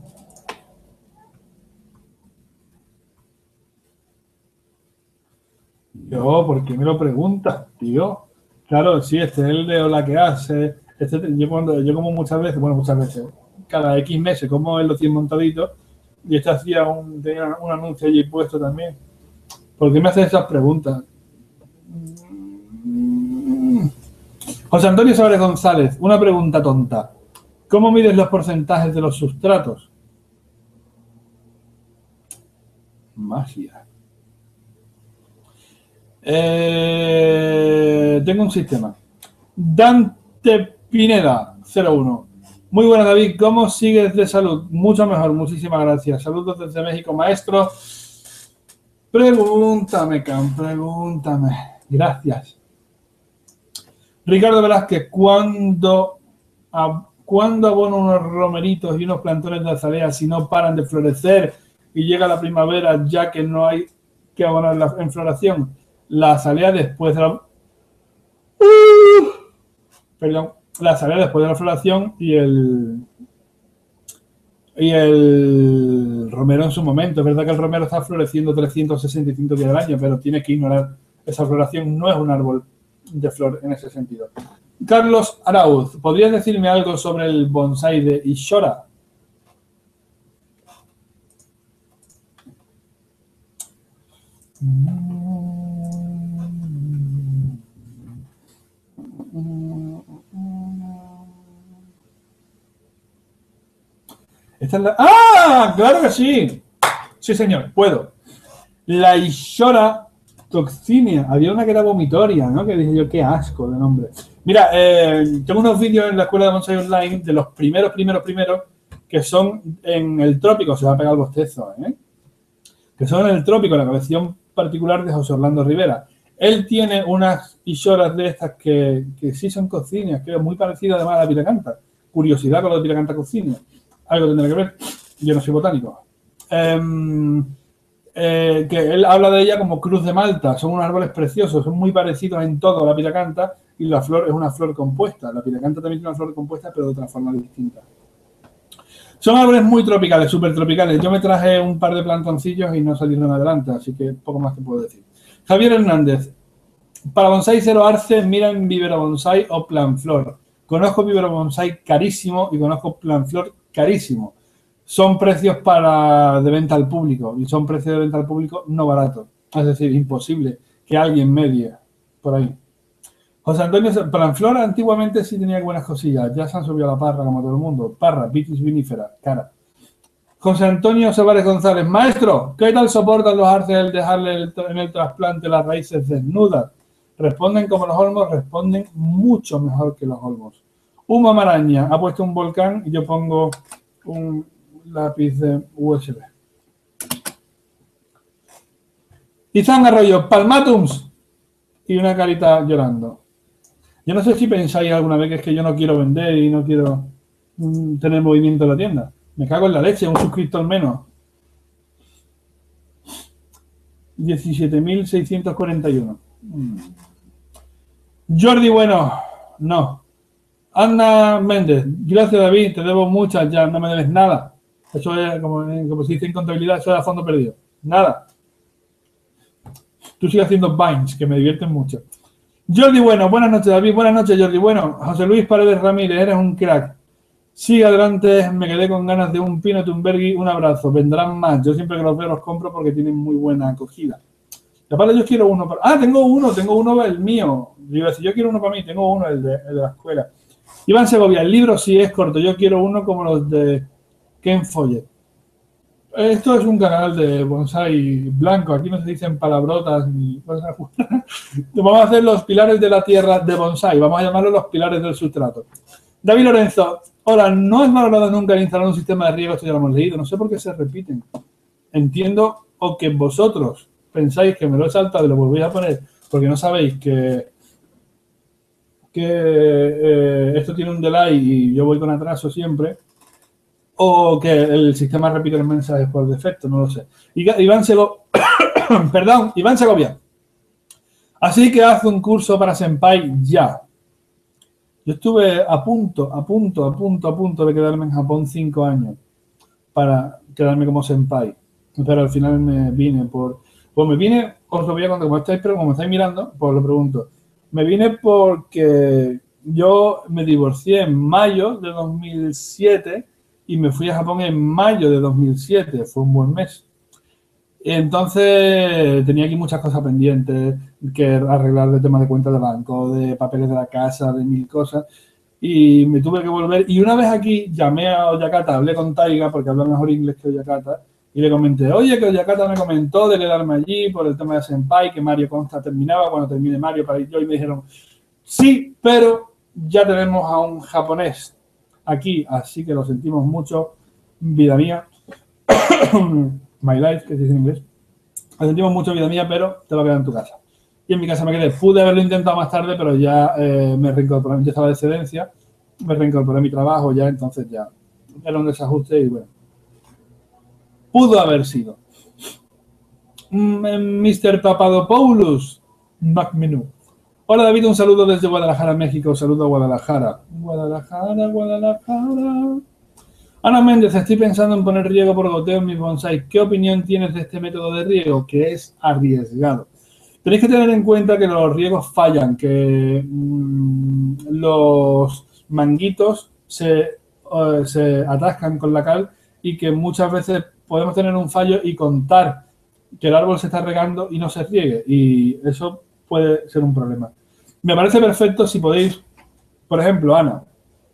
Yo, ¿por qué me lo preguntas, tío? Claro, sí, este es el de Hola que hace. Yo como muchas veces, cada X meses como en los 100 montaditos, y este hacía tenía un anuncio allí puesto también. ¿Por qué me haces esas preguntas? José Antonio Suárez González, una pregunta tonta. ¿Cómo mides los porcentajes de los sustratos? Magia. Tengo un sistema. Dante Pineda, 01. Muy buena, David. ¿Cómo sigues de salud? Mucho mejor, muchísimas gracias. Saludos desde México, maestro. Pregúntame, Cam, pregúntame. Gracias. Ricardo Velázquez, ¿cuándo abono unos romeritos y unos plantones de azalea si no paran de florecer y llega la primavera ya que no hay que abonar en floración? La azalea después de la... la azalea después de la floración y el romero en su momento. Es verdad que el romero está floreciendo 365 días del año, pero tienes que ignorar esa floración. No es un árbol de flor en ese sentido. Carlos Arauz, ¿podrías decirme algo sobre el bonsai de Ishora? Esta es la... ¡Ah! ¡Claro que sí! Sí, señor, puedo. La Ishora Toxinia. Había una que era vomitoria, ¿no? Que dije yo, qué asco de nombre. Mira, tengo unos vídeos en la escuela de bonsai online de los primeros que son en el trópico. Se va a pegar el bostezo, ¿eh? Que son en el trópico, la colección particular de José Orlando Rivera. Él tiene unas Ishoras de estas que sí son cocinias, que es muy parecida además a la piracanta. Curiosidad con la piracanta cocinia. Algo tendrá que ver. Yo no soy botánico. Que él habla de ella como cruz de Malta. Son unos árboles preciosos, son muy parecidos en todo a la piracanta y la flor es una flor compuesta. La piracanta también tiene una flor compuesta, pero de otra forma distinta. Son árboles muy tropicales, súper tropicales. Yo me traje un par de plantoncillos y no salieron adelante, así que poco más te puedo decir. Javier Hernández. Para Bonsai Cero Arce, mira en Vivero Bonsai o Planflor. Conozco Vivero Bonsai carísimo y conozco Planflor carísimo. Son precios de venta al público y son precios de venta al público no baratos. Es decir, imposible que alguien medie por ahí. José Antonio Planflor antiguamente sí tenía buenas cosillas. Ya se han subido a la parra como todo el mundo. Parra, vitis vinífera, cara. José Antonio Suárez González. Maestro, ¿qué tal soportan los arces el dejarle en el trasplante las raíces desnudas? ¿Responden como los olmos? Responden mucho mejor que los olmos. Uma Maraña ha puesto un volcán y yo pongo un lápiz de USB. Izan Arroyo, palmatums y una carita llorando. Yo no sé si pensáis alguna vez que es que yo no quiero vender y no quiero tener movimiento en la tienda. Me cago en la leche, un suscriptor menos. 17.641. Jordi Bueno, no. Ana Méndez, gracias David, te debo muchas ya, no me debes nada. Eso es, como se dice en contabilidad, eso es a fondo perdido. Nada. Tú sigues haciendo Vines, que me divierten mucho. Jordi Bueno, buenas noches, David. Buenas noches, Jordi Bueno. José Luis Paredes Ramírez, eres un crack. Sigue adelante, me quedé con ganas de un Pino Thunberg. Un abrazo, vendrán más. Yo siempre que los veo los compro porque tienen muy buena acogida. Y aparte yo quiero uno para... Ah, tengo uno el mío. Digo, si yo quiero uno para mí, tengo uno, el de la escuela. Iván Segovia, el libro sí es corto. Yo quiero uno como los de Ken Follett. Esto es un canal de bonsai blanco. Aquí no se dicen palabrotas ni cosas. Vamos a hacer los pilares de la tierra de bonsai. Vamos a llamarlos los pilares del sustrato. David Lorenzo, hola, no es valorado nunca el instalar un sistema de riego, esto ya lo hemos leído, no sé por qué se repiten. Entiendo o que vosotros pensáis que me lo he saltado y lo volvéis a poner porque no sabéis que esto tiene un delay y yo voy con atraso siempre, o que el sistema repite los mensajes por defecto, no lo sé. Iván Segovia. Así que haz un curso para Senpai ya. Yo estuve a punto de quedarme en Japón 5 años para quedarme como senpai. Pero al final me vine por... Pues me vine, os lo voy a contar, como estáis mirando, pues lo pregunto. Me vine porque yo me divorcié en mayo de 2007 y me fui a Japón en mayo de 2007. Fue un buen mes. Entonces tenía aquí muchas cosas pendientes que arreglar de temas de cuenta de banco, de papeles de la casa, de mil cosas. Y me tuve que volver. Y una vez aquí llamé a Oyakata, hablé con Taiga porque habla mejor inglés que Oyakata. Y le comenté, oye, que Oyakata me comentó de quedarme allí por el tema de Senpai, que Mario Consta terminaba, cuando termine Mario para ir yo. Y me dijeron, sí, pero ya tenemos a un japonés aquí, así que lo sentimos mucho, vida mía. My life, que se dice en inglés. Lo sentimos mucho, vida mía, pero te va a quedar en tu casa. Y en mi casa me quedé. Pude haberlo intentado más tarde, pero ya me reincorporé. Ya estaba de excedencia, me reincorporé a mi trabajo ya, entonces ya era un desajuste y bueno. Pudo haber sido. Mr. Papadopoulos, McMenu. Hola David, un saludo desde Guadalajara, México. Un saludo a Guadalajara. Guadalajara. Ana Méndez, estoy pensando en poner riego por goteo en mis bonsai. ¿Qué opinión tienes de este método de riego? Que es arriesgado. Tenéis que tener en cuenta que los riegos fallan, que los manguitos se atascan con la cal y que muchas veces podemos tener un fallo y contar que el árbol se está regando y no se riegue. Y eso puede ser un problema. Me parece perfecto si podéis, por ejemplo, Ana,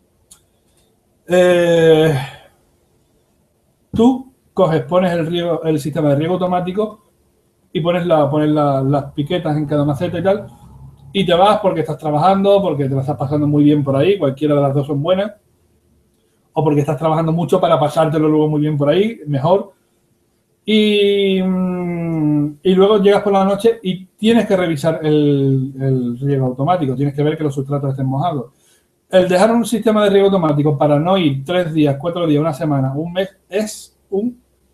tú coges, pones el sistema de riego automático y pones las piquetas en cada maceta y tal, y te vas porque estás trabajando, porque te la estás pasando muy bien por ahí, cualquiera de las dos son buenas, o porque estás trabajando mucho para pasártelo luego muy bien por ahí, mejor. Y luego llegas por la noche y tienes que revisar el riego automático, tienes que ver que los sustratos estén mojados. El dejar un sistema de riego automático para no ir 3 días, 4 días, una semana, un mes, es un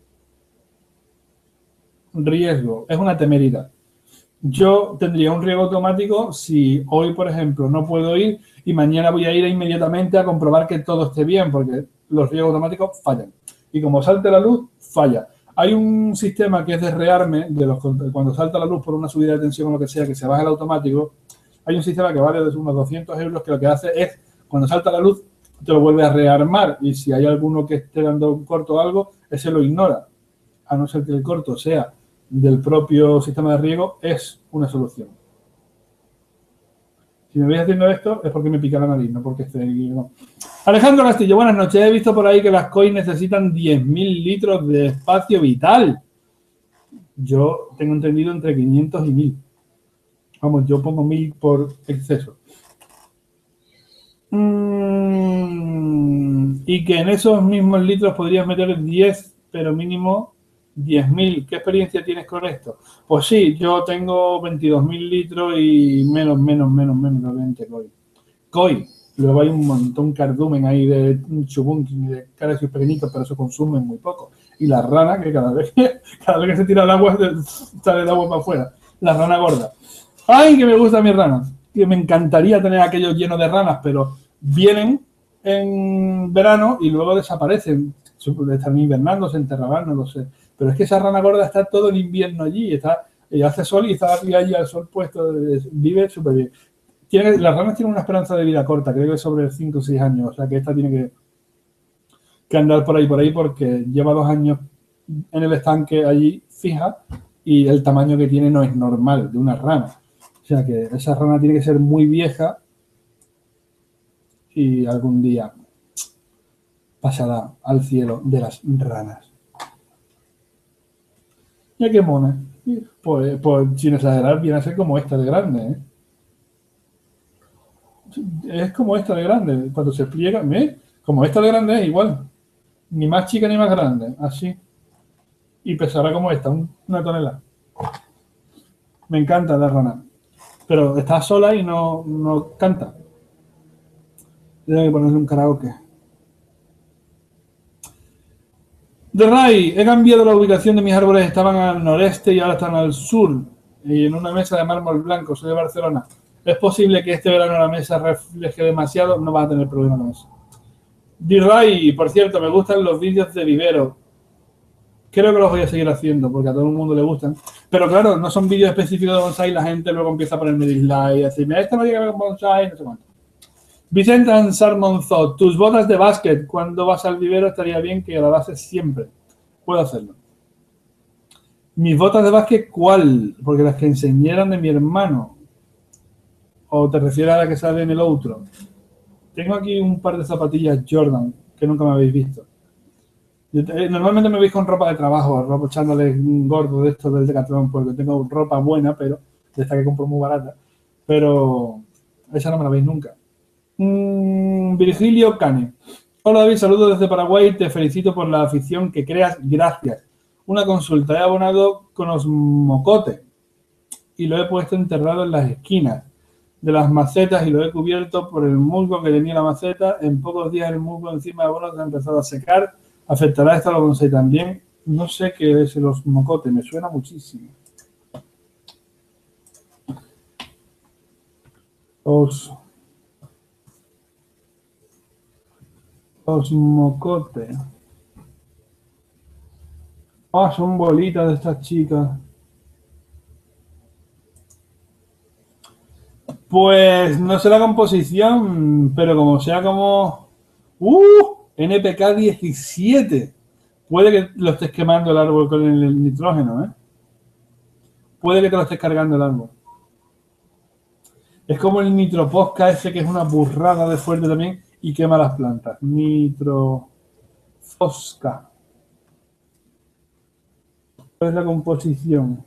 riesgo, es una temeridad. Yo tendría un riego automático si hoy, por ejemplo, no puedo ir y mañana voy a ir inmediatamente a comprobar que todo esté bien, porque los riegos automáticos fallan. Y como salte la luz, falla. Hay un sistema que es de rearme, cuando salta la luz por una subida de tensión o lo que sea, que se baja el automático. Hay un sistema que vale unos 200 euros que lo que hace es, cuando salta la luz, te lo vuelve a rearmar. Y si hay alguno que esté dando un corto o algo, ese lo ignora. A no ser que el corto sea del propio sistema de riego, es una solución. Si me veis haciendo esto es porque me pica la nariz, no porque esté aquí. No. Alejandro Castillo, buenas noches. He visto por ahí que las koi necesitan 10.000 litros de espacio vital. Yo tengo entendido entre 500 y 1.000. Vamos, yo pongo 1.000 por exceso. Y que en esos mismos litros podrías meter 10, pero mínimo 10.000. ¿Qué experiencia tienes con esto? Pues sí, yo tengo 22.000 litros y menos de 20 koi. Koi. Luego hay un montón cardumen ahí de chubunqui, de caras pequeñitos, pero eso consumen muy poco. Y la rana, que cada vez que se tira el agua, sale el agua para afuera. La rana gorda. ¡Ay, que me gusta mi rana! Que me encantaría tener aquello lleno de ranas, pero vienen en verano y luego desaparecen. Están hibernando, se enterrarán, no lo sé. Pero es que esa rana gorda está todo el invierno allí, está Y hace sol y está allí al sol puesto, vive súper bien. Las ranas tienen una esperanza de vida corta, creo que sobre 5 o 6 años, o sea que esta tiene que andar por ahí porque lleva 2 años en el estanque allí fija y el tamaño que tiene no es normal de una rana. O sea que esa rana tiene que ser muy vieja y algún día pasará al cielo de las ranas. Ya qué mona. Pues sin exagerar, viene a ser como esta de grande, ¿eh? Es como esta de grande. Cuando se pliega, ¿ves? Como esta de grande es igual. Ni más chica ni más grande. Así. Y pesará como esta, una tonelada. Me encanta la rana. Pero está sola y no canta. Tengo que ponerle un karaoke. De Ray, he cambiado la ubicación de mis árboles. Estaban al noreste y ahora están al sur. Y en una mesa de mármol blanco. Soy de Barcelona. ¿Es posible que este verano la mesa refleje demasiado? No vas a tener problema con eso. D-Ray, por cierto, me gustan los vídeos de vivero. Creo que los voy a seguir haciendo porque a todo el mundo le gustan. Pero claro, no son vídeos específicos de bonsai. La gente luego empieza a ponerme dislike y decirme, esto no llega a ver con bonsai, no sé cuánto. Vicente Ansar Monzó, tus botas de básquet, cuando vas al vivero estaría bien que grabases siempre. Puedo hacerlo. Mis botas de básquet, ¿cuál? Porque las que enseñaron de mi hermano. ¿O te refieres a la que sale en el otro? Tengo aquí un par de zapatillas Jordan que nunca me habéis visto. Normalmente me veis con ropa de trabajo, ropa echándole un gordo de estos del Decathlon, porque tengo ropa buena, pero de esta que compro muy barata. Pero esa no me la veis nunca. Virgilio Cane. Hola David, saludos desde Paraguay. Te felicito por la afición que creas. Gracias. Una consulta. He abonado con osmocote y lo he puesto enterrado en las esquinas de las macetas y lo he cubierto por el musgo que tenía la maceta. En pocos días el musgo encima de abono se ha empezado a secar. ¿Afectará esto a la bonsai también? No sé qué es el osmocote, me suena muchísimo. Osmocote. Ah, son bolitas de estas chicas. Pues no sé la composición, pero como sea como... NPK 17. Puede que lo estés quemando el árbol con el nitrógeno, ¿eh? Puede que te lo estés cargando el árbol. Es como el nitroposca ese que es una burrada de fuerte también y quema las plantas. Nitrofosca. ¿Cuál es la composición?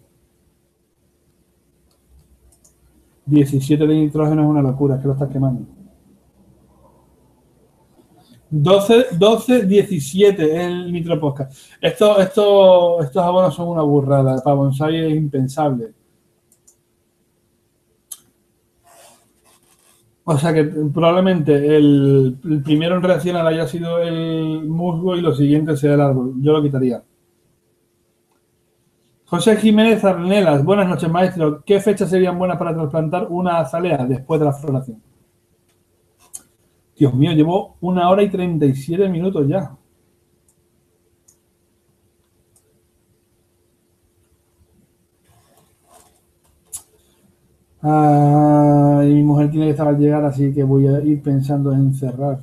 17 de nitrógeno es una locura, es que lo estás quemando. 12, 17 es el nitroposca. Estos abonos son una burrada. Para bonsai es impensable. O sea que probablemente el primero en reaccionar haya sido el musgo y lo siguiente sea el árbol. Yo lo quitaría. José Jiménez Arnelas, buenas noches, maestro. ¿Qué fechas serían buenas para trasplantar una azalea después de la floración? Dios mío, llevo 1 hora y 37 minutos ya. Y mi mujer tiene que estar al llegar, así que voy a ir pensando en cerrar.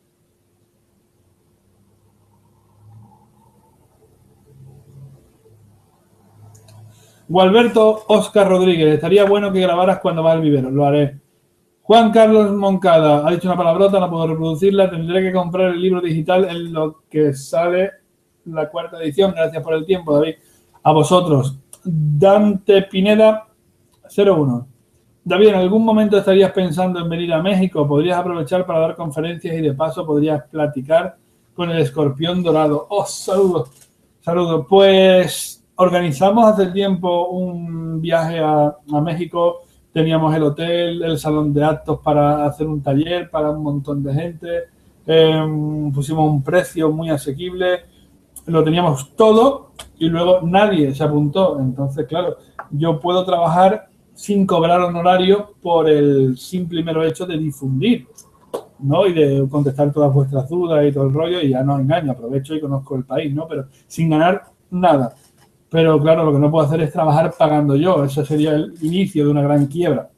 Gualberto Oscar Rodríguez, estaría bueno que grabaras cuando va al vivero, lo haré. Juan Carlos Moncada, ha dicho una palabrota, no puedo reproducirla, tendré que comprar el libro digital en lo que sale la 4ª edición. Gracias por el tiempo, David. A vosotros. Dante Pineda, 01. David, ¿en algún momento estarías pensando en venir a México? ¿Podrías aprovechar para dar conferencias y de paso podrías platicar con el escorpión dorado? ¡Oh, saludos! Saludos. Pues organizamos hace tiempo un viaje a México. Teníamos el hotel, el salón de actos para hacer un taller para un montón de gente. Pusimos un precio muy asequible. Lo teníamos todo y luego nadie se apuntó. Entonces, claro, yo puedo trabajar sin cobrar honorario por el simple y mero hecho de difundir, ¿no? Y de contestar todas vuestras dudas y todo el rollo. Y ya no engaño, aprovecho y conozco el país, ¿no? Pero sin ganar nada. Pero claro, lo que no puedo hacer es trabajar pagando yo. Eso sería el inicio de una gran quiebra.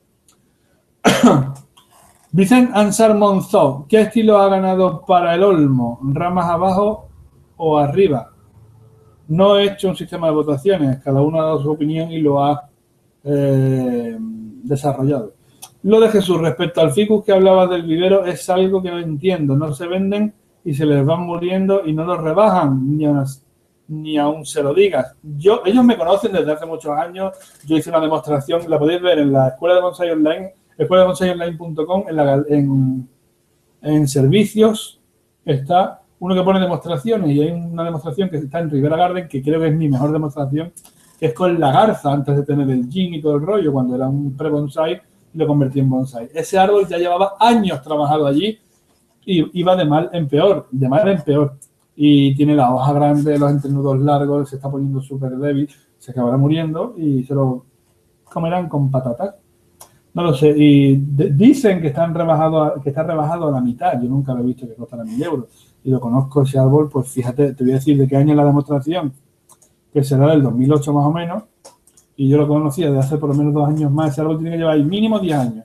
Vicent Ansar Monzó, ¿qué estilo ha ganado para el Olmo? ¿Ramas abajo o arriba? No he hecho un sistema de votaciones, cada uno ha dado su opinión y lo ha desarrollado. Lo de Jesús respecto al ficus que hablaba del vivero es algo que no entiendo. No se venden y se les van muriendo y no los rebajan, ni aún se lo digas. Ellos me conocen desde hace muchos años. Yo hice una demostración, la podéis ver en la Escuela de Bonsai Online, escueladebonsaiονline.com, en servicios está uno que pone demostraciones y hay una demostración que está en Rivera Garden que creo que es mi mejor demostración, que es con la garza antes de tener el gin y todo el rollo, cuando era un pre-bonsai y lo convertí en bonsai. Ese árbol ya llevaba años trabajado allí y iba de mal en peor, y tiene la hoja grande, los entrenudos largos, se está poniendo súper débil, se acabará muriendo y se lo comerán con patatas. No lo sé, y dicen que está rebajado a la mitad. Yo nunca lo he visto que costara 1.000 euros y lo conozco ese árbol. Pues fíjate, te voy a decir de qué año es la demostración, que será del 2008 más o menos, y yo lo conocía desde hace por lo menos 2 años más. Ese árbol tiene que llevar mínimo 10 años.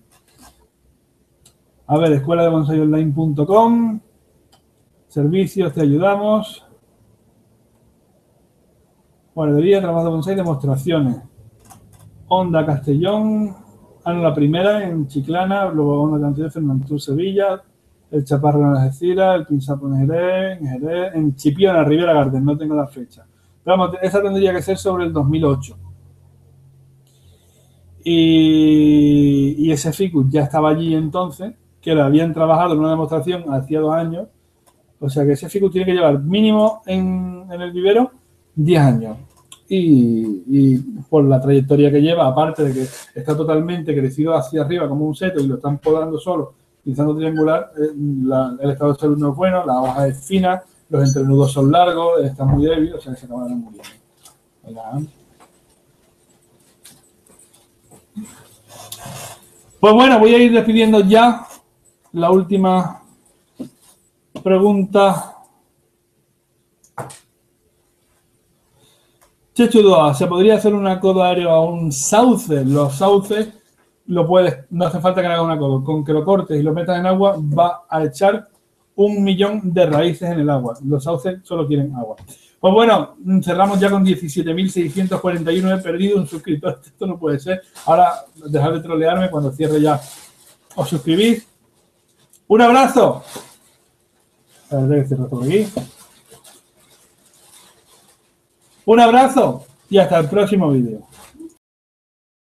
A ver, escueladebonsaiονline.com, servicios, te ayudamos, guardería, trabajo de bonsai, demostraciones. Onda Castellón, la primera en Chiclana, luego Onda Cantidad, Fernando Sevilla, el Chaparro en Algeciras, el Pinzapo en Jerez, en Chipiona, Rivera Garden, no tengo la fecha. Pero vamos, esa tendría que ser sobre el 2008. Y ese ficus ya estaba allí entonces, que lo habían trabajado en una demostración hacía 2 años. O sea que ese ficus tiene que llevar mínimo en el vivero 10 años. Y por la trayectoria que lleva, aparte de que está totalmente crecido hacia arriba como un seto y lo están podando solo, utilizando triangular, el estado de salud no es bueno, la hoja es fina, los entrenudos son largos, está muy débil, o sea que se acaban muriendo. Pues bueno, voy a ir despidiendo ya. La última pregunta. Chechudoa, ¿se podría hacer una coda aéreo a un sauce? Los sauces lo puedes, no hace falta que haga una coda. Con que lo cortes y lo metas en agua, va a echar 1.000.000 de raíces en el agua. Los sauces solo quieren agua. Pues bueno, cerramos ya con 17.641. He perdido un suscriptor. Esto no puede ser. Ahora, dejad de trolearme cuando cierre ya. Os suscribís. ¡Un abrazo! A ver, cierro por aquí. Un abrazo y hasta el próximo vídeo.